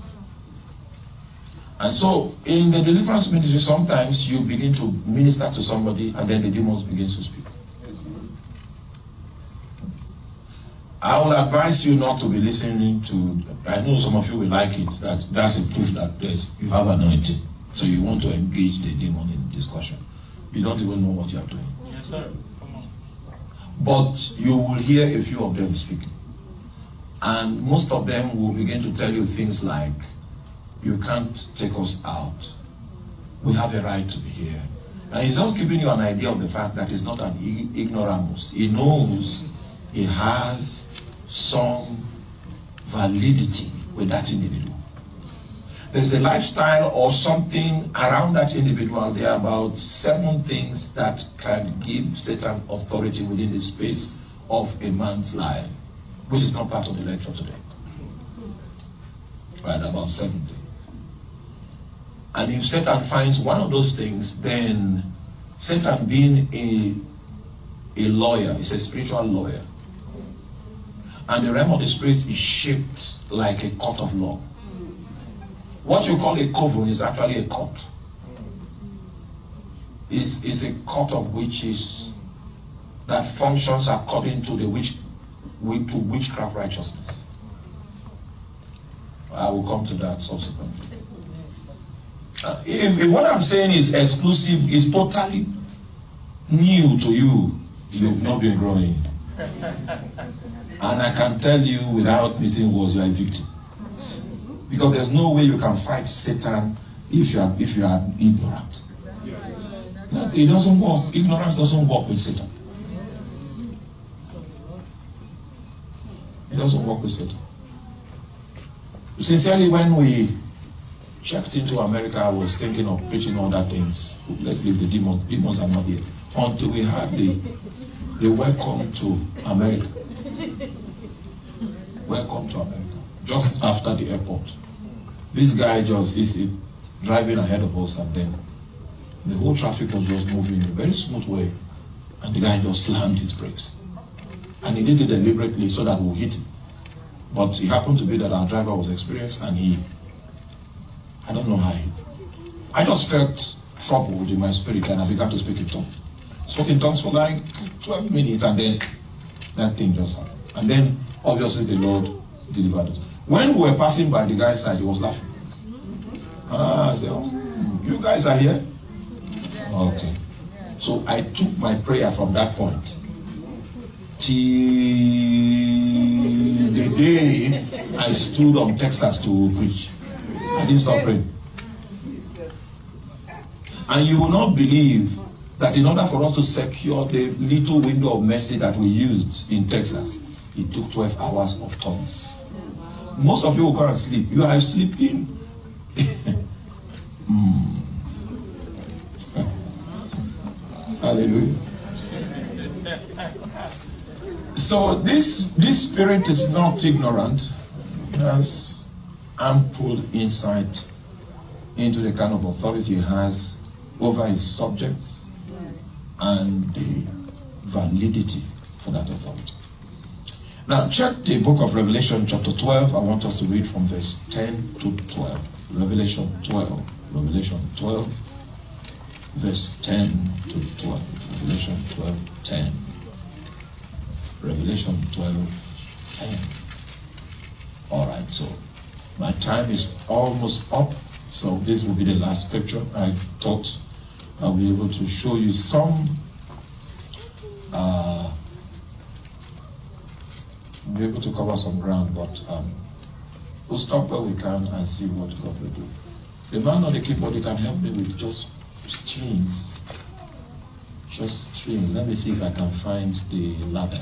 And so in the deliverance ministry, sometimes you begin to minister to somebody and then the demons begin to speak. I will advise you not to be listening to, I know some of you will like it, that that's a proof that there's, you have anointing. So you want to engage the demon in discussion. You don't even know what you are doing. Yes, sir. Come on. But you will hear a few of them speaking. And most of them will begin to tell you things like, you can't take us out. We have a right to be here. And he's just giving you an idea of the fact that he's not an ignoramus. He knows he has some validity with that individual. There is a lifestyle or something around that individual. There are about seven things that can give Satan authority within the space of a man's life, which is not part of the lecture today. Right, about seven things. And if Satan finds one of those things, then Satan, being a, a lawyer, is a spiritual lawyer. And the realm of the spirit is shaped like a court of law. What you call a coven is actually a court. It's, it's a court of witches that functions according to the witch, to witchcraft righteousness. I will come to that subsequently. Uh, if, if what I'm saying is exclusive, is totally new to you, you've not been growing. And I can tell you without missing words, you are a victim. Because there's no way you can fight Satan if you are, if you are ignorant. It doesn't work. Ignorance doesn't work with Satan. It doesn't work with Satan. Sincerely, when we checked into America, I was thinking of preaching other things. Let's leave the demons. Demons are not here. Until we had the, the welcome to America. Welcome to America. Just after the airport. This guy just is driving ahead of us, and then the whole traffic was just moving in a very smooth way. And the guy just slammed his brakes. And he did it deliberately so that we'll hit him. But it happened to be that our driver was experienced, and he, I don't know how he, I just felt troubled in my spirit, and I began to speak in tongues. Spoke in tongues for like twelve minutes, and then that thing just happened. And then, obviously, the Lord delivered it. When we were passing by the guy's side, he was laughing. Ah, I said, oh, you guys are here? Okay. So I took my prayer from that point till the day I stood on Texas to preach. I didn't stop praying. And you will not believe that in order for us to secure the little window of mercy that we used in Texas, it took twelve hours of tongues. Most of you will go and sleep. You are sleeping. mm. Hallelujah. So this, this spirit is not ignorant. He has ample insight into the kind of authority he has over his subjects. and the validity for that authority. Now, check the book of Revelation chapter twelve. I want us to read from verse ten to twelve. Revelation twelve. Revelation twelve, verse ten to twelve. Revelation twelve, ten. Revelation twelve, ten. All right, so my time is almost up, so this will be the last scripture. I thought I'll be able to show you some uh, be able to cover some ground, but um, we'll stop where we can and see what God will do. The man on the keyboard, he can help me with just strings. Just strings. Let me see if I can find the ladder.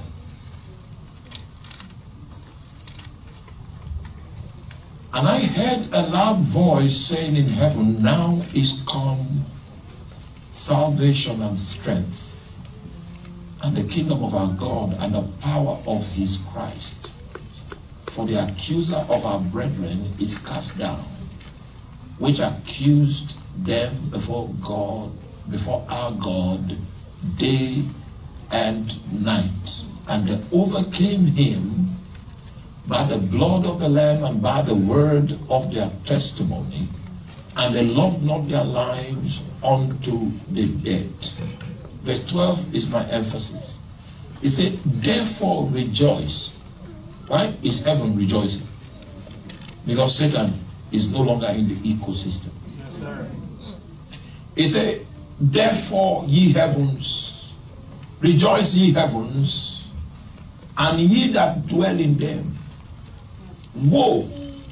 And I heard a loud voice saying in heaven, now is come salvation and strength, and the kingdom of our God and the power of his Christ. For the accuser of our brethren is cast down, which accused them before God, before our God, day and night. And they overcame him by the blood of the Lamb and by the word of their testimony, and they loved not their lives unto the death. Verse twelve is my emphasis. It said, therefore rejoice. Why is heaven rejoicing? Because Satan is no longer in the ecosystem. Yes, sir. He said, therefore ye heavens, rejoice ye heavens, and ye that dwell in them. Woe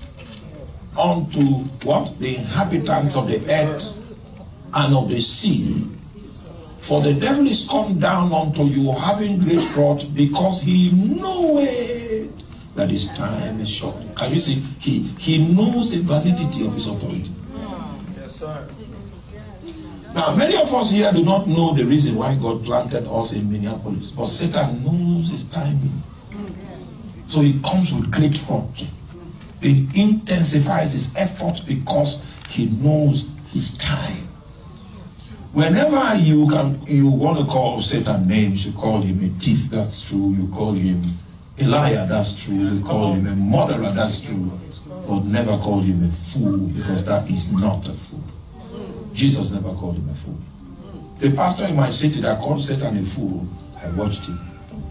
unto what? The inhabitants of the earth and of the sea. For the devil is come down unto you, having great wrath, because he knoweth that his time is short. Can you see? He, he knows the validity of his authority. Yes, sir. Now, many of us here do not know the reason why God planted us in Minneapolis. But Satan knows his timing. So he comes with great wrath. It intensifies his effort because he knows his time. Whenever you can, you want to call Satan names, you call him a thief, that's true. You call him a liar, that's true. You call him a murderer, that's true. But never call him a fool, because that is not a fool. Jesus never called him a fool. The pastor in my city that called Satan a fool, I watched him.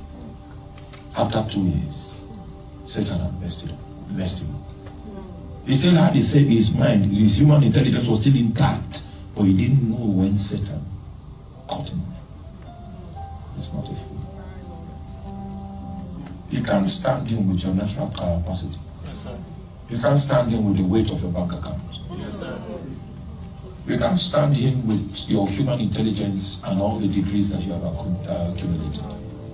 After two years, Satan had messed him. Messed him. He still had his, his mind, his human intelligence was still intact. But he didn't know when Satan caught him. He's not a fool. You can stand him with your natural capacity. Yes, sir. You can stand him with the weight of your bank account. Yes, sir. You can stand him with your human intelligence and all the degrees that you have accumulated.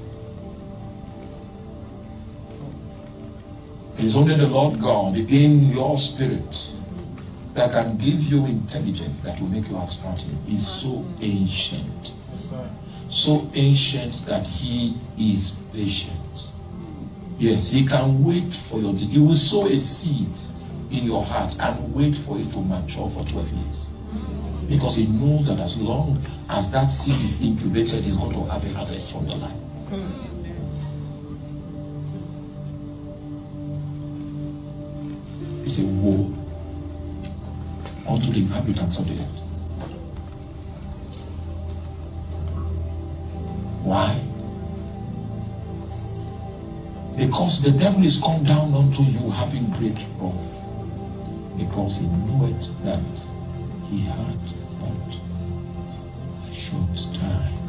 It is only the Lord God in your spirit that can give you intelligence that will make you outsmart him. He's so ancient. Yes, sir. So ancient that he is patient. Yes, he can wait for your... He will sow a seed in your heart and wait for it to mature for twelve years. Because he knows that as long as that seed is incubated, he's going to have a harvest from your life. He said, woe unto the inhabitants of the earth. Why? Because the devil is come down unto you having great wrath, because he knoweth that he had but a short time.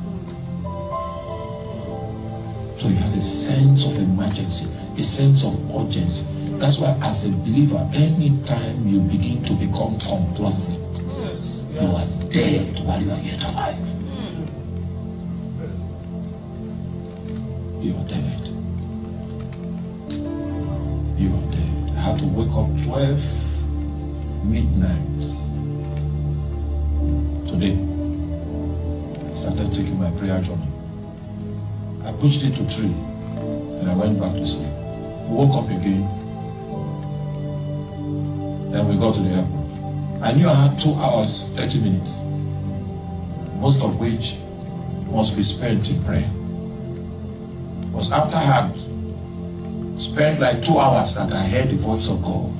So he has a sense of emergency, a sense of urgency. That's why as a believer, anytime you begin to become complacent, Yes, you yes. are dead while you are yet alive. You are dead. You are dead. I had to wake up twelve midnight today. I started taking my prayer journey. I pushed it to three and I went back to sleep. Woke up again. Then we got to the airport. I knew I had two hours, thirty minutes. Most of which must be spent in prayer. Because after I had spent like two hours that I heard the voice of God,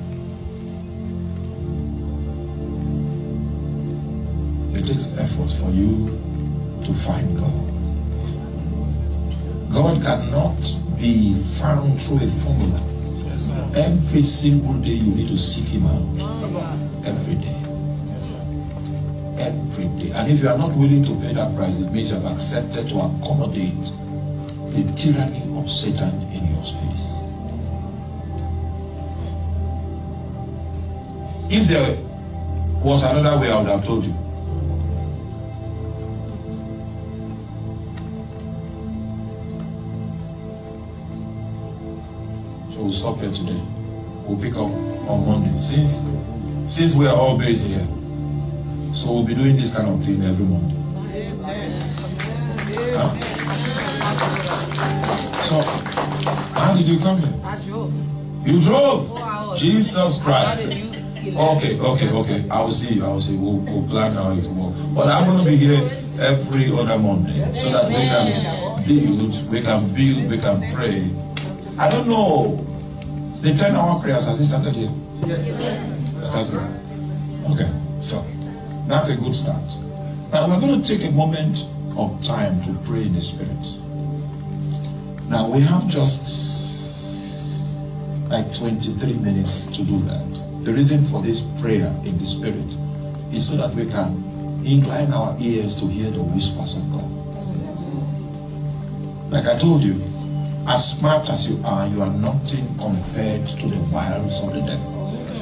it takes effort for you to find God. God cannot be found through a formula. Yes, sir. Every single day you need to seek him out. Every day. Yes, sir. Every day. And if you are not willing to pay that price, it means you have accepted to accommodate the tyranny of Satan in your space. If there was another way, I would have told you. So we'll stop here today. We'll pick up on Monday. Since since we are all based here, so we'll be doing this kind of thing every Monday. Huh? So, how did you come here? I drove. You drove? Four hours. Jesus I Christ. got it used eleven. Okay, okay, okay. I will see you. I will see. We'll, we'll plan how it will work. But I'm going to be here every other Monday so that we can build, we can build, we can pray. I don't know. The ten-hour prayers, has it started here? Yes, sir. Started. Okay, so that's a good start. Now we're going to take a moment of time to pray in the Spirit. Now we have just like twenty-three minutes to do that. The reason for this prayer in the Spirit is so that we can incline our ears to hear the whispers of God. Like I told you, as smart as you are, you are nothing compared to the wiles of the devil.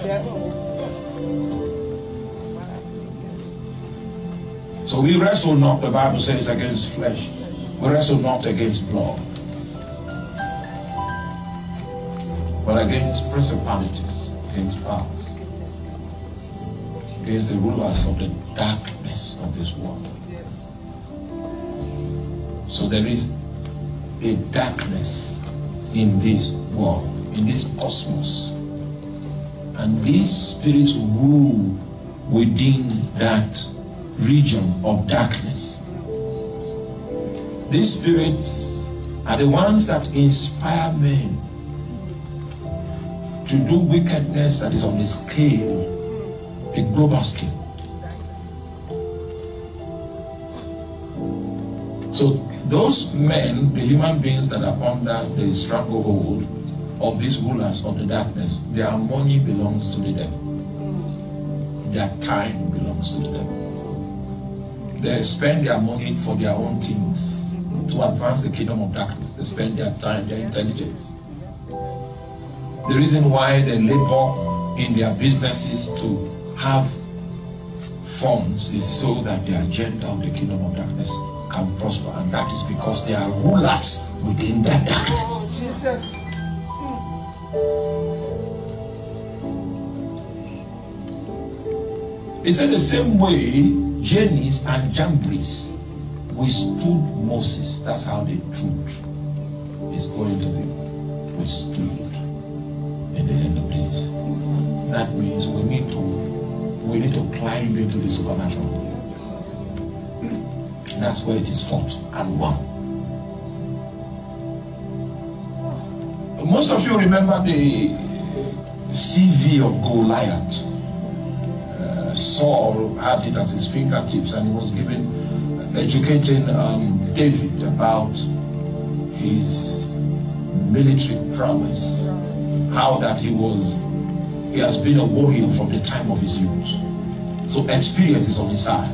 So we wrestle not, the Bible says, against flesh. We wrestle not against blood, but against principalities, against powers, against the rulers of the darkness of this world. So there is a darkness in this world, in this cosmos. And these spirits rule within that region of darkness. These spirits are the ones that inspire men to do wickedness that is on a scale, a global scale. So those men, the human beings that are under the stranglehold of these rulers of the darkness, their money belongs to the devil. Their time belongs to the devil. They spend their money for their own things, to advance the kingdom of darkness. They spend their time, their intelligence. The reason why they labor in their businesses to have funds is so that the agenda of the kingdom of darkness can prosper, and that is because they are rulers within that darkness. Jesus. It's in the same way Jannes and Jambres withstood Moses. That's how the truth is going to be withstood in the end of days. That means we need to we need to climb into the supernatural. That's where it is fought and won. Most of you remember the C V of Goliath. Uh, Saul had it at his fingertips, and he was given educating um, David about his military prowess. How that he was, he has been a warrior from the time of his youth. So experience is on his side.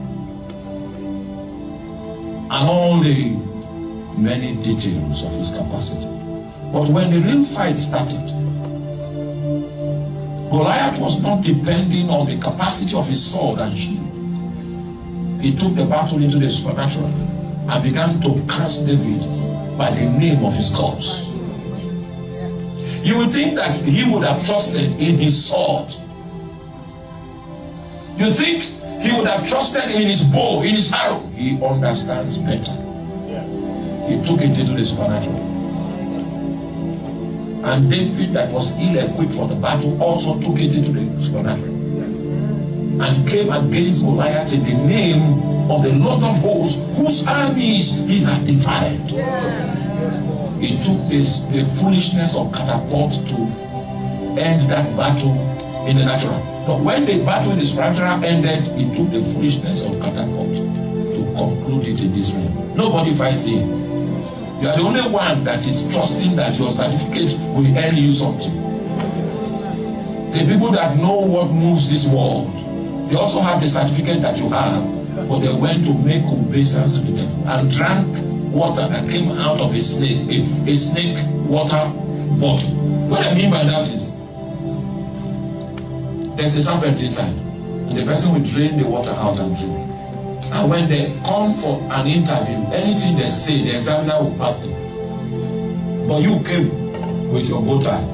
And all the many details of his capacity. But when the real fight started, Goliath was not depending on the capacity of his sword and shield. He took the battle into the supernatural and began to curse David by the name of his gods. You would think that he would have trusted in his sword. You think he would have trusted in his bow, in his arrow. He understands better. He took it into the supernatural. And David, that was ill-equipped for the battle, also took it into the supernatural. and came against Goliath in the name of the Lord of hosts, whose armies he had defied. He took this, the foolishness of catapult to end that battle in the natural. But when the battle in the spiritual ended, he took the foolishness of catapult to conclude it in this realm. Nobody fights here. You are the only one that is trusting that your certificate will earn you something. The people that know what moves this world, they also have the certificate that you have, but they went to make obeisance to the devil and drank water that came out of a snake, a, a snake water bottle. What I mean by that is, there's a serpent inside, and the person will drain the water out and drink. And when they come for an interview, anything they say, the examiner will pass them. But you came with your bow tie.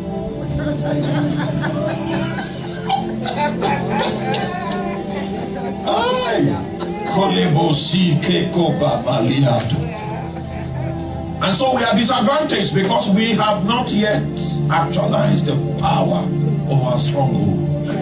And so we are disadvantaged because we have not yet actualized the power of our stronghold.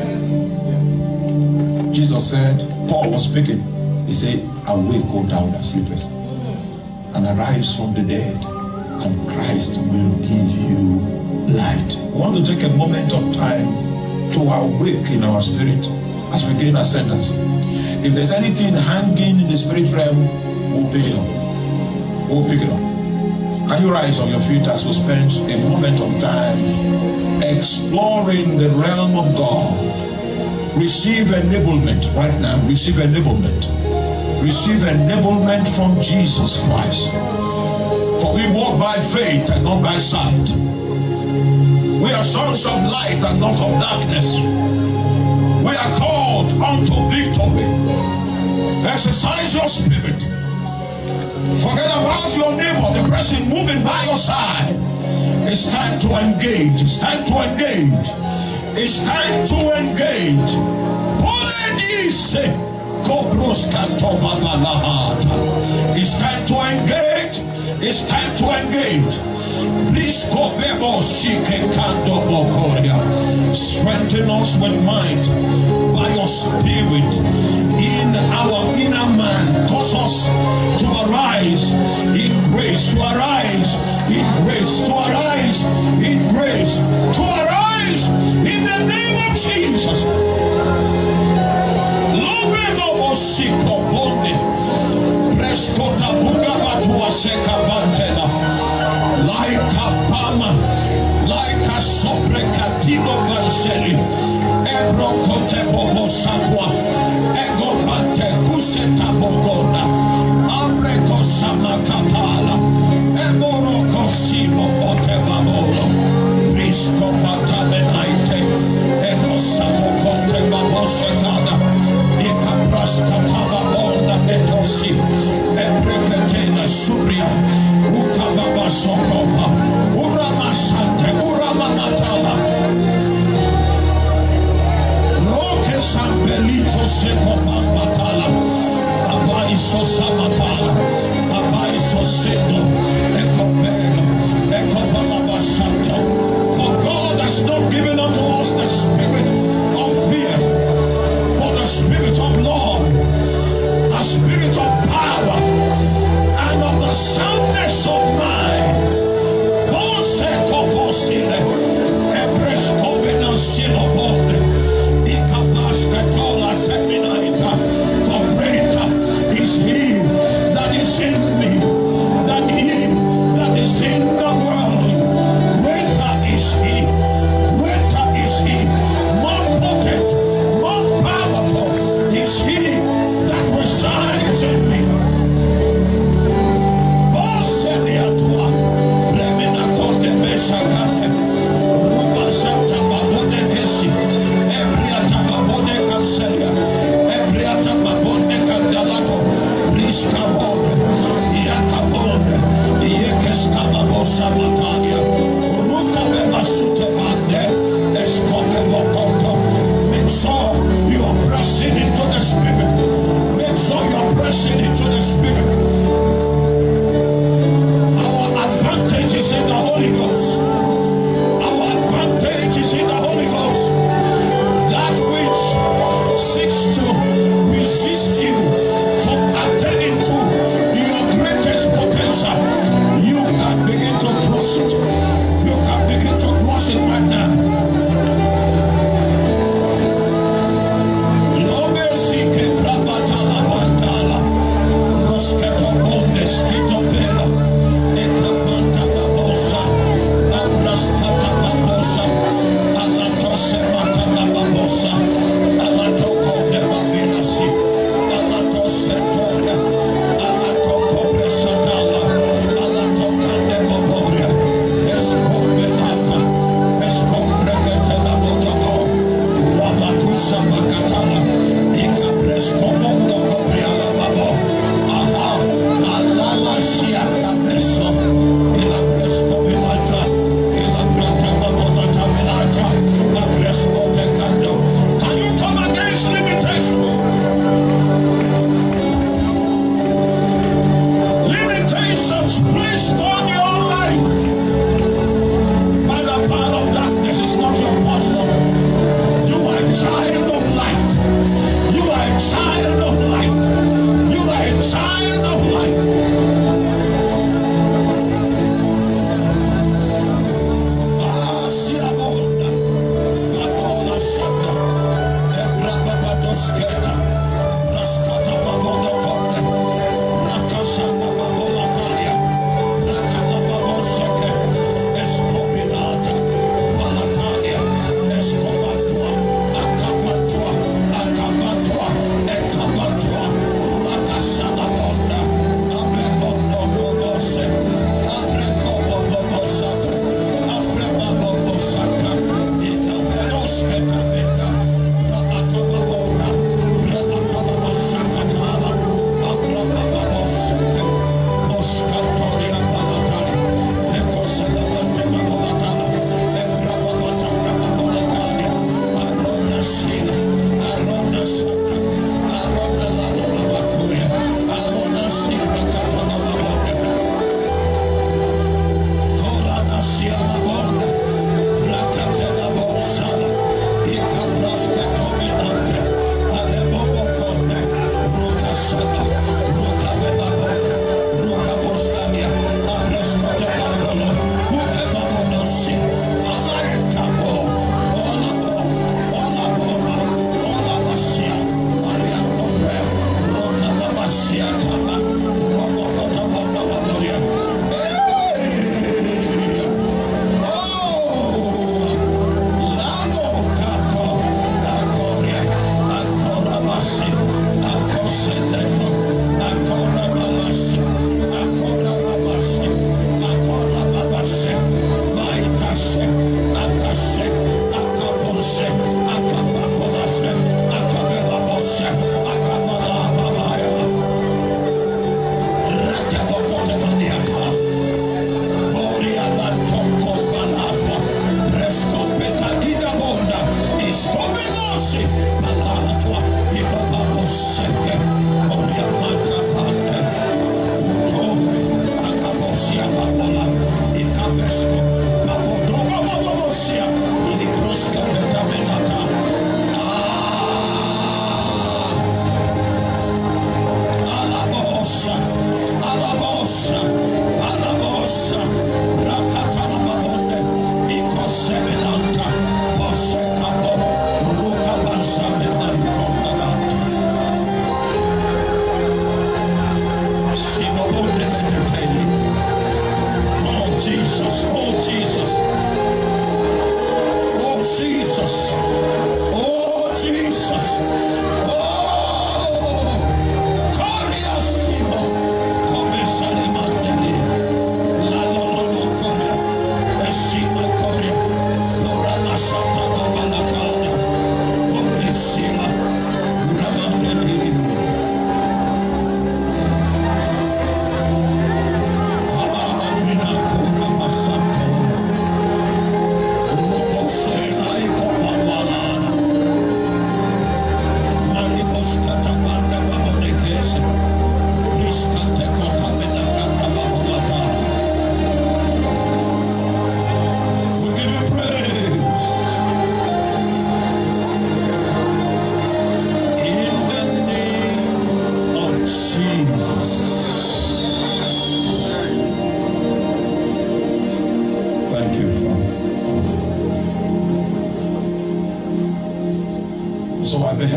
Jesus said, Paul was speaking, he said, awake, O thou that sleepest, and arise from the dead, and Christ will give you light. I want to take a moment of time to awake in our spirit as we gain ascendance. If there's anything hanging in the spirit realm, we'll pick it up. We'll pick it up. Can you rise on your feet as we spend a moment of time exploring the realm of God? Receive enablement right now. Receive enablement. Receive enablement from Jesus Christ. For we walk by faith and not by sight. We are sons of light and not of darkness. We are called unto victory. Exercise your spirit. Forget about your neighbor, the person moving by your side. It's time to engage. It's time to engage. It's time to engage. It's time to engage. It's time to engage. Please strengthen us with might by your spirit in our inner man. Cause us to arise in grace, to arise in grace, to arise in grace, to arise in the name of Jesus. Like a palma, like a soprecatino Marcelli, Ebrocote Bobo Satwa, Egopante Cuseta Bogona, Abreco Samakatala, Eboroco Simo Otebabolo, Risco Fatalenaite, Eco Samocote Babosecada, Icaprascatala Bona Etosi, Ebrecatena Subria. Ukababa Sokoba, Urama Sante, Urama Natala, Roque Sampelito Sekoba Matala, Abaiso Samatala, Abaiso Sendo, Ecopelo, Ecopalaba Santo. For God has not given unto us the spirit of fear, but the spirit of love, a spirit of power, and of the soundness of mind. For greater is he that is in me than he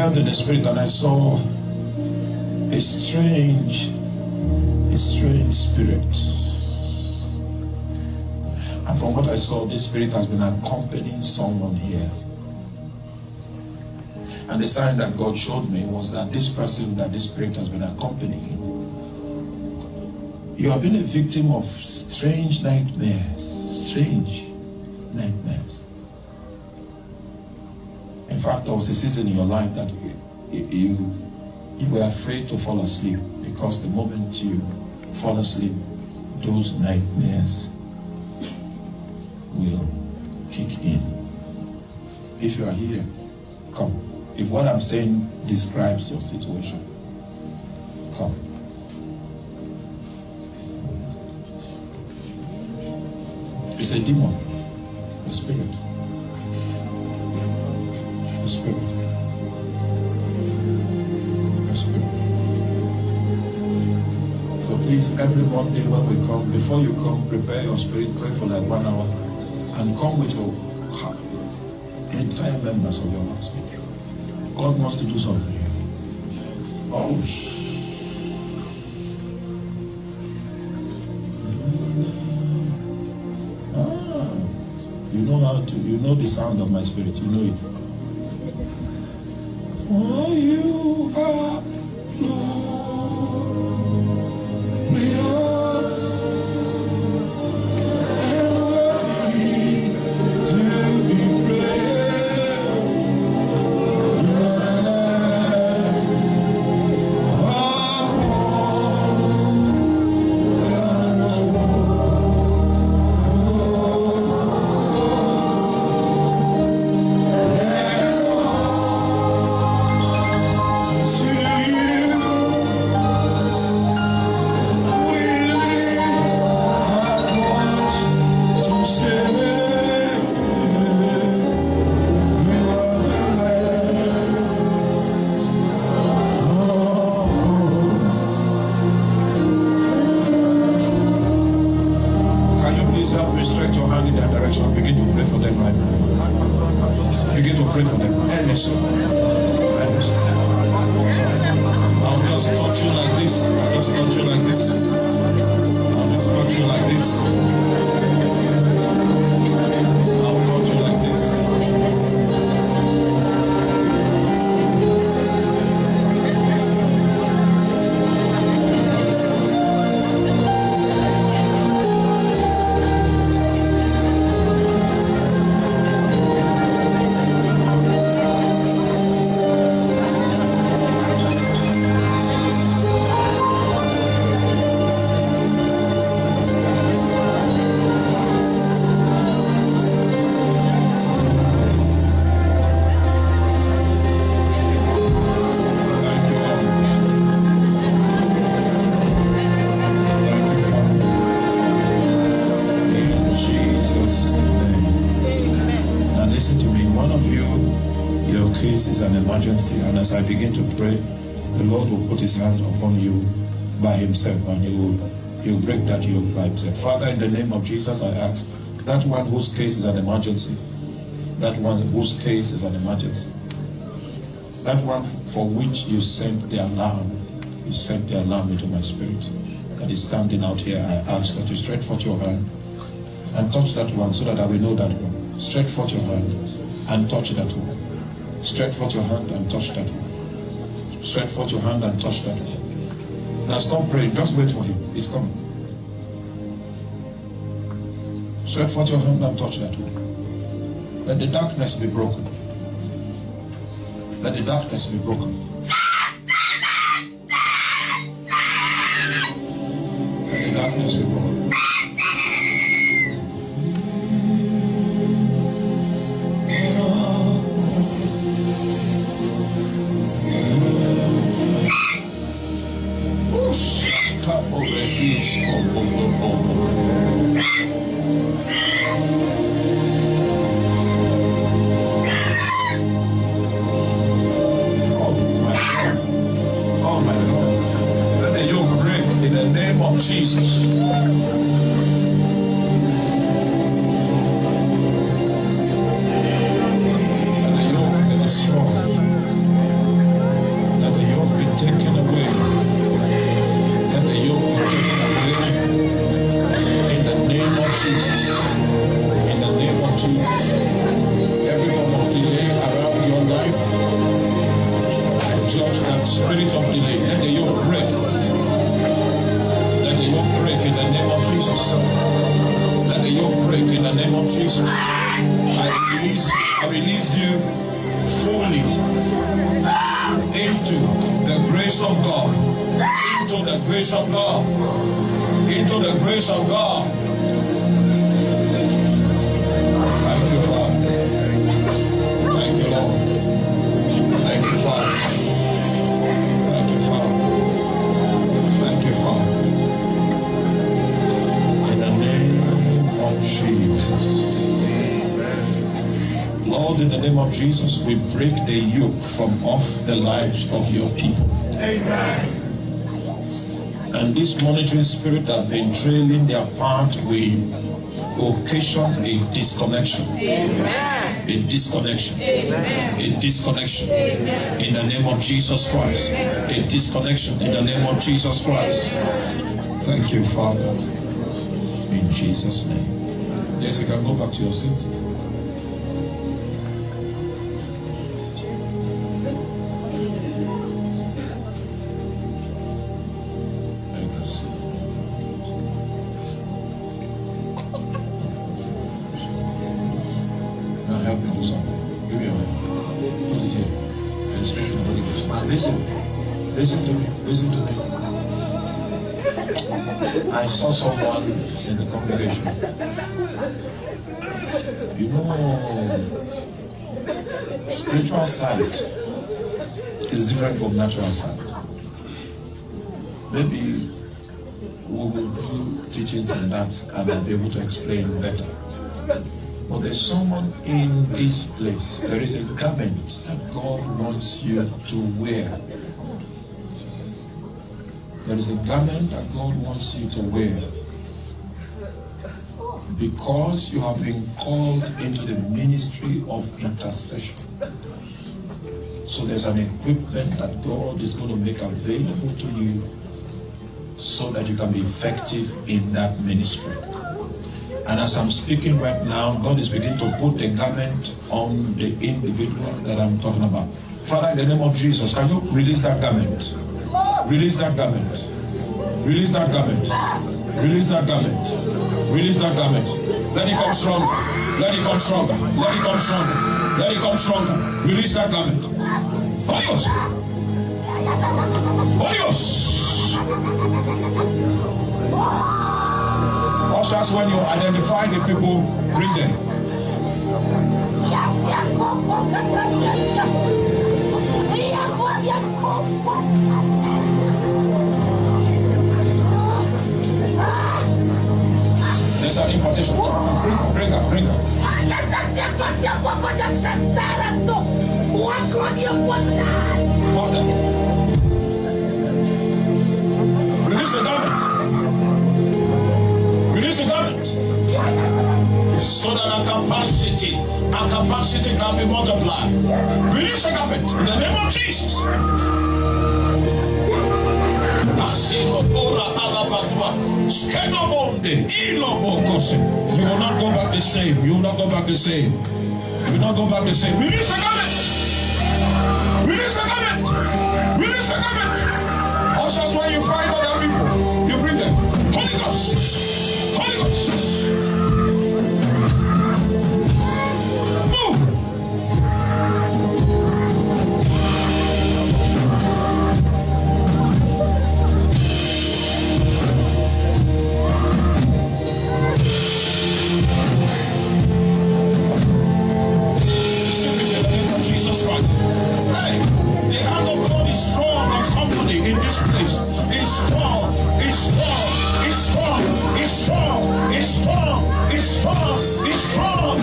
beheld in the spirit, and I saw a strange, a strange spirit. And from what I saw, this spirit has been accompanying someone here. And the sign that God showed me was that this person that this spirit has been accompanying, you have been a victim of strange nightmares. Strange nightmares. In fact, there was a season in your life that you, you, you were afraid to fall asleep, because the moment you fall asleep, those nightmares will kick in. If you are here, come. If what I'm saying describes your situation, come. It's a demon, a spirit, a spirit, a spirit. So please, every Monday when we come, before you come, prepare your spirit, pray for like one hour, and come with your heart, entire members of your house. God wants to do something. Oh, ah, you know how to, you know the sound of my spirit, you know it. For you are Lord, we are and worthy to be praised. And as I begin to pray, the Lord will put his hand upon you by himself, and he will, he will break that yoke by himself. Father, in the name of Jesus, I ask that one whose case is an emergency, that one whose case is an emergency, that one for which you sent the alarm, you sent the alarm into my spirit, that is standing out here, I ask that you stretch forth your hand and touch that one so that I will know that one. Stretch forth your hand and touch that one. Stretch forth your hand and touch that one. Stretch forth your hand and touch that one. Now stop praying. Just wait for him. He's coming. Stretch forth your hand and touch that one. Let the darkness be broken. Let the darkness be broken. Let the darkness be broken. Jesus. And the yoke is strong. spirit of delay. Let the yoke break. Let the yoke break in the name of Jesus. Let the yoke break in the name of Jesus. I release, I release you fully into the grace of God. Into the grace of God. Into the grace of God. Thank you, Father. Thank you, Lord. Thank you, Father. Thank you, Father. Thank you, Father. In the name of Jesus. Lord, in the name of Jesus, we break the yoke from off the lives of your people. Amen. And this monitoring spirit that has been trailing their path, we occasion a disconnection. Amen. A disconnection. Amen. A disconnection. Amen. In the name of Jesus Christ. A disconnection in the name of Jesus Christ. Thank you, Father. In Jesus' name. Yes, you can go back to your seat. Help me do something. Give me your hand. Put it here. And speak in the Holy Ghost. Now listen. Listen to me. Listen to me. I saw someone in the congregation. You know, spiritual sight is different from natural sight. Maybe we will do teachings on that and I'll be able to explain better. But there's someone in this place. There is a garment that God wants you to wear. There is a garment that God wants you to wear. Because you have been called into the ministry of intercession. So there's an equipment that God is going to make available to you so that you can be effective in that ministry. And as I'm speaking right now, God is beginning to put the garment on the individual that I'm talking about. Father, in the name of Jesus, can you release that garment? Release that garment. Release that garment. Release that garment. Release that garment. Let it come stronger. Let it come stronger. Let it come stronger. Let it come stronger. Release that garment. Holy Ghost. Holy Ghost. Ushers, when you identify the people, bring them. There's an invitation. Bring her, bring her. Father, release the garment. Release the garment. So that our capacity, our capacity can be multiplied. Release the garment in the name of Jesus. You will not go back the same. You will not go back the same. You will not go back the same. Release the garment. Release the garment. Release the garment. Ushers, when you find other people, you bring them. Holy Ghost. Holy Ghost. Move. Hey, the hand of God is strong on somebody in this place. It's strong, it's strong, it's strong, it's strong, it's strong, it's strong, it's strong.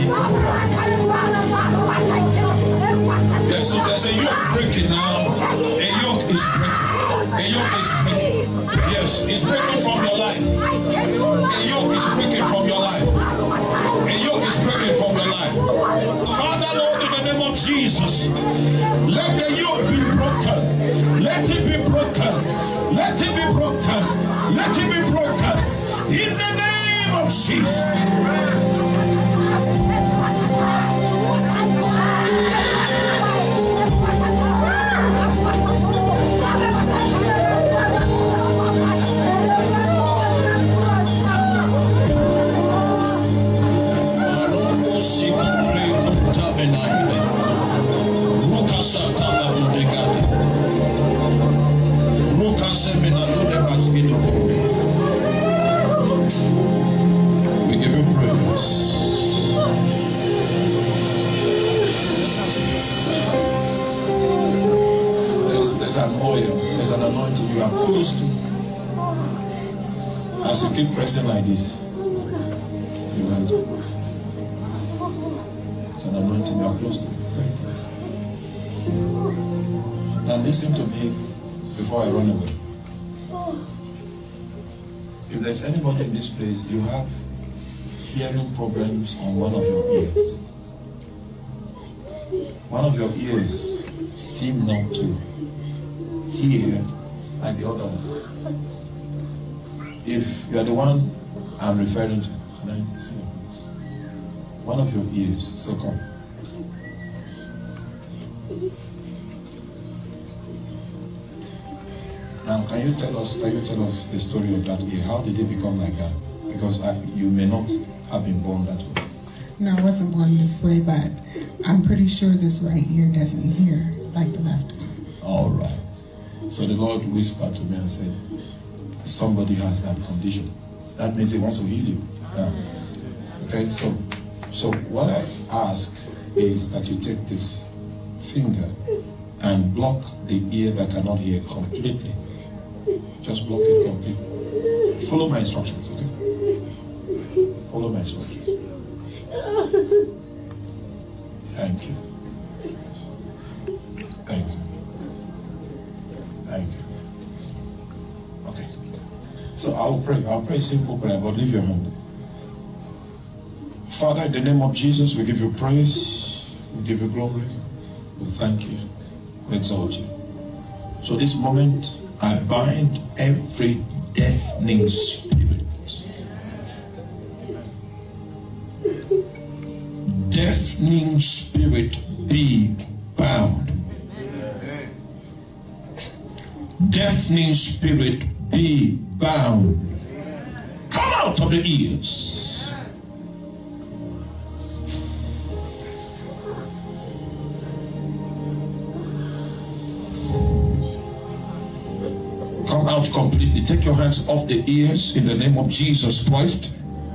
There's a, there's a yoke breaking now. A yoke is breaking. A yoke is breaking. Yes, it's breaking from your life. A yoke is breaking from your life. A yoke is breaking from your life. Father, Lord, in the name of Jesus, let the yoke be broken. Let it be broken. Let it be broken. Let it be broken. In the name of Jesus. We give you praise. There's, there's an oil, there's an anointing you are close to. As you keep pressing like this, you will enter. There's an anointing you are close to. Now listen to me before I run away. If there's anybody in this place, you have hearing problems on one of your ears. One of your ears seem not to hear like the other one. If you are the one I'm referring to, can I see it? One of your ears, so come. Now, can you tell us? Can you tell us the story of that ear? How did it become like that? Because I, you may not have been born that way. No, I wasn't born this way, but I'm pretty sure this right ear doesn't hear like the left one. All right. So the Lord whispered to me and said, "Somebody has that condition. That means He wants to heal you." Yeah. Okay. So, so what I ask is that you take this finger and block the ear that cannot hear completely. Just block it completely. Follow my instructions, okay? Follow my instructions. Thank you. Thank you. Thank you. Okay. So I'll pray. I'll pray a simple prayer, but leave your hand there. Father, in the name of Jesus, we give you praise. We give you glory. We thank you. We exalt you. So this moment, I bind every deafening spirit. Deafening spirit be bound. Deafening spirit be bound. Come out of the ears. Come out completely. Take your hands off the ears in the name of Jesus Christ.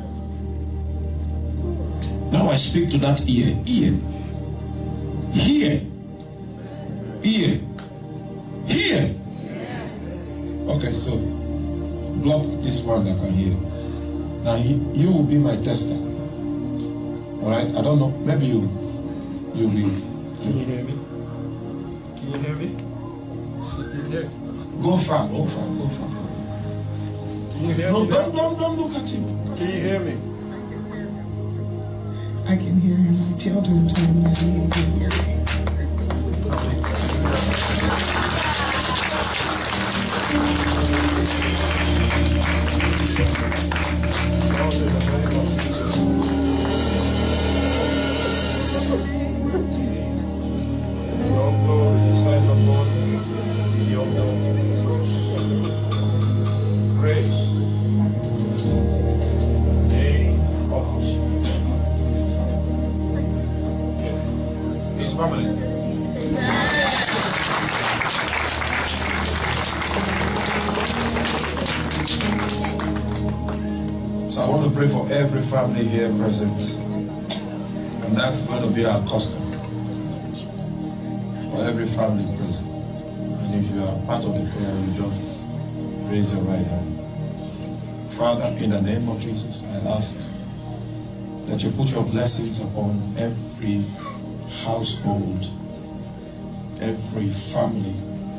Now I speak to that ear. Ear. Hear. Ear. Hear. Okay, so block this one that can hear. Now you, you will be my tester. Alright? I don't know. Maybe you you'll be. Can you hear me? Can you hear me? Can you hear me? Go far, go far, go far. Can you hear No, me? don't, don't, don't look at him. Can you hear me? I can hear him. My children told me I need to get hearing aids. So I want to pray for every family here present. And that's going to be our custom. For every family present. And if you are part of the prayer, you just raise your right hand. Father, in the name of Jesus, I ask that you put your blessings upon every household, every family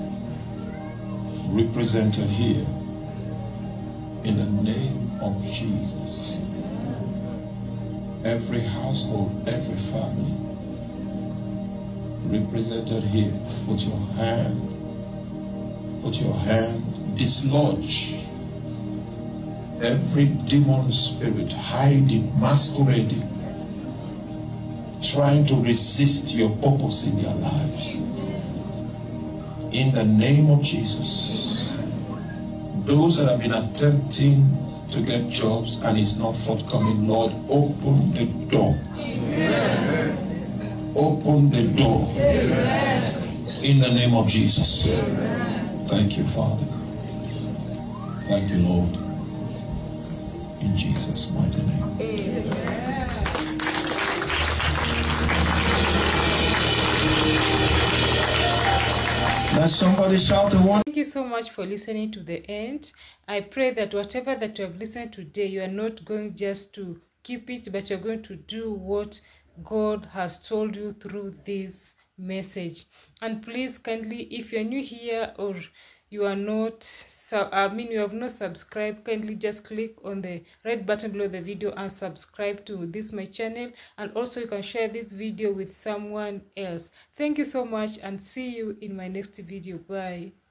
represented here, in the name of Jesus. Every household, every family represented here, put your hand, put your hand, dislodge every demon spirit hiding, masquerading, trying to resist your purpose in their lives. In the name of Jesus, those that have been attempting to get jobs and it's not forthcoming, Lord, open the door. Amen. Open the door. Amen. In the name of Jesus. Amen. Thank you, Father. Thank you, Lord. In Jesus' mighty name. Amen. Let somebody shout a one. Thank you so much for listening to the end. I pray that whatever that you have listened today, you are not going just to keep it, but you're going to do what God has told you through this message. And please kindly, if you're new here or you are not, so I mean you have not subscribed, kindly just click on the red button below the video and subscribe to this my channel, and also you can share this video with someone else. Thank you so much and see you in my next video. Bye.